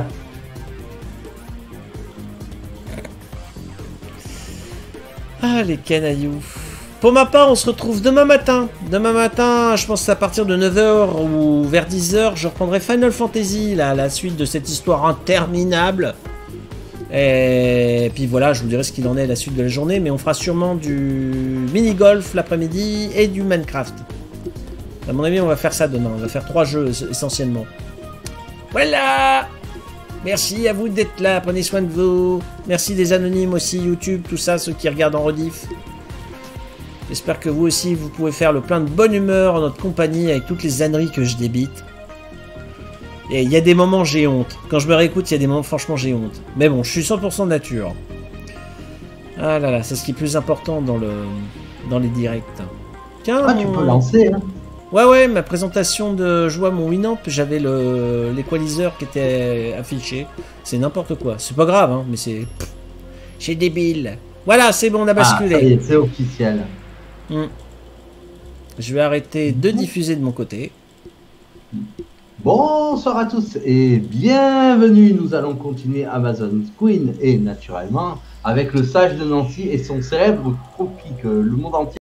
C: Ah, les canailloux. Pour ma part, on se retrouve demain matin. Demain matin, je pense que à partir de neuf heures ou vers dix heures, je reprendrai Final Fantasy, là, la suite de cette histoire interminable. Et puis voilà, je vous dirai ce qu'il en est la suite de la journée, mais on fera sûrement du mini-golf l'après-midi et du Minecraft. À mon avis, on va faire ça demain. On va faire trois jeux essentiellement. Voilà! Merci à vous d'être là, prenez soin de vous. Merci des anonymes aussi, YouTube, tout ça, ceux qui regardent en rediff. J'espère que vous aussi, vous pouvez faire le plein de bonne humeur en notre compagnie avec toutes les âneries que je débite. Et il y a des moments, j'ai honte. Quand je me réécoute, il y a des moments, franchement, j'ai honte. Mais bon, je suis cent pour cent nature. Ah là là, c'est ce qui est plus important dans, le, dans les directs. Tiens,
A: ah, tu peux lancer, hein.
C: Ouais, ouais, ma présentation de joie, mon Winamp, j'avais l'équaliseur qui était affiché. C'est n'importe quoi. C'est pas grave, hein, mais c'est... C'est débile. Voilà, c'est bon, on a basculé.
A: Ah, c'est officiel.
C: Hum. Je vais arrêter de diffuser de mon côté.
A: Bonsoir à tous et bienvenue. Nous allons continuer Amazon Queen et naturellement avec le sage de Nancy et son célèbre copie que le monde entier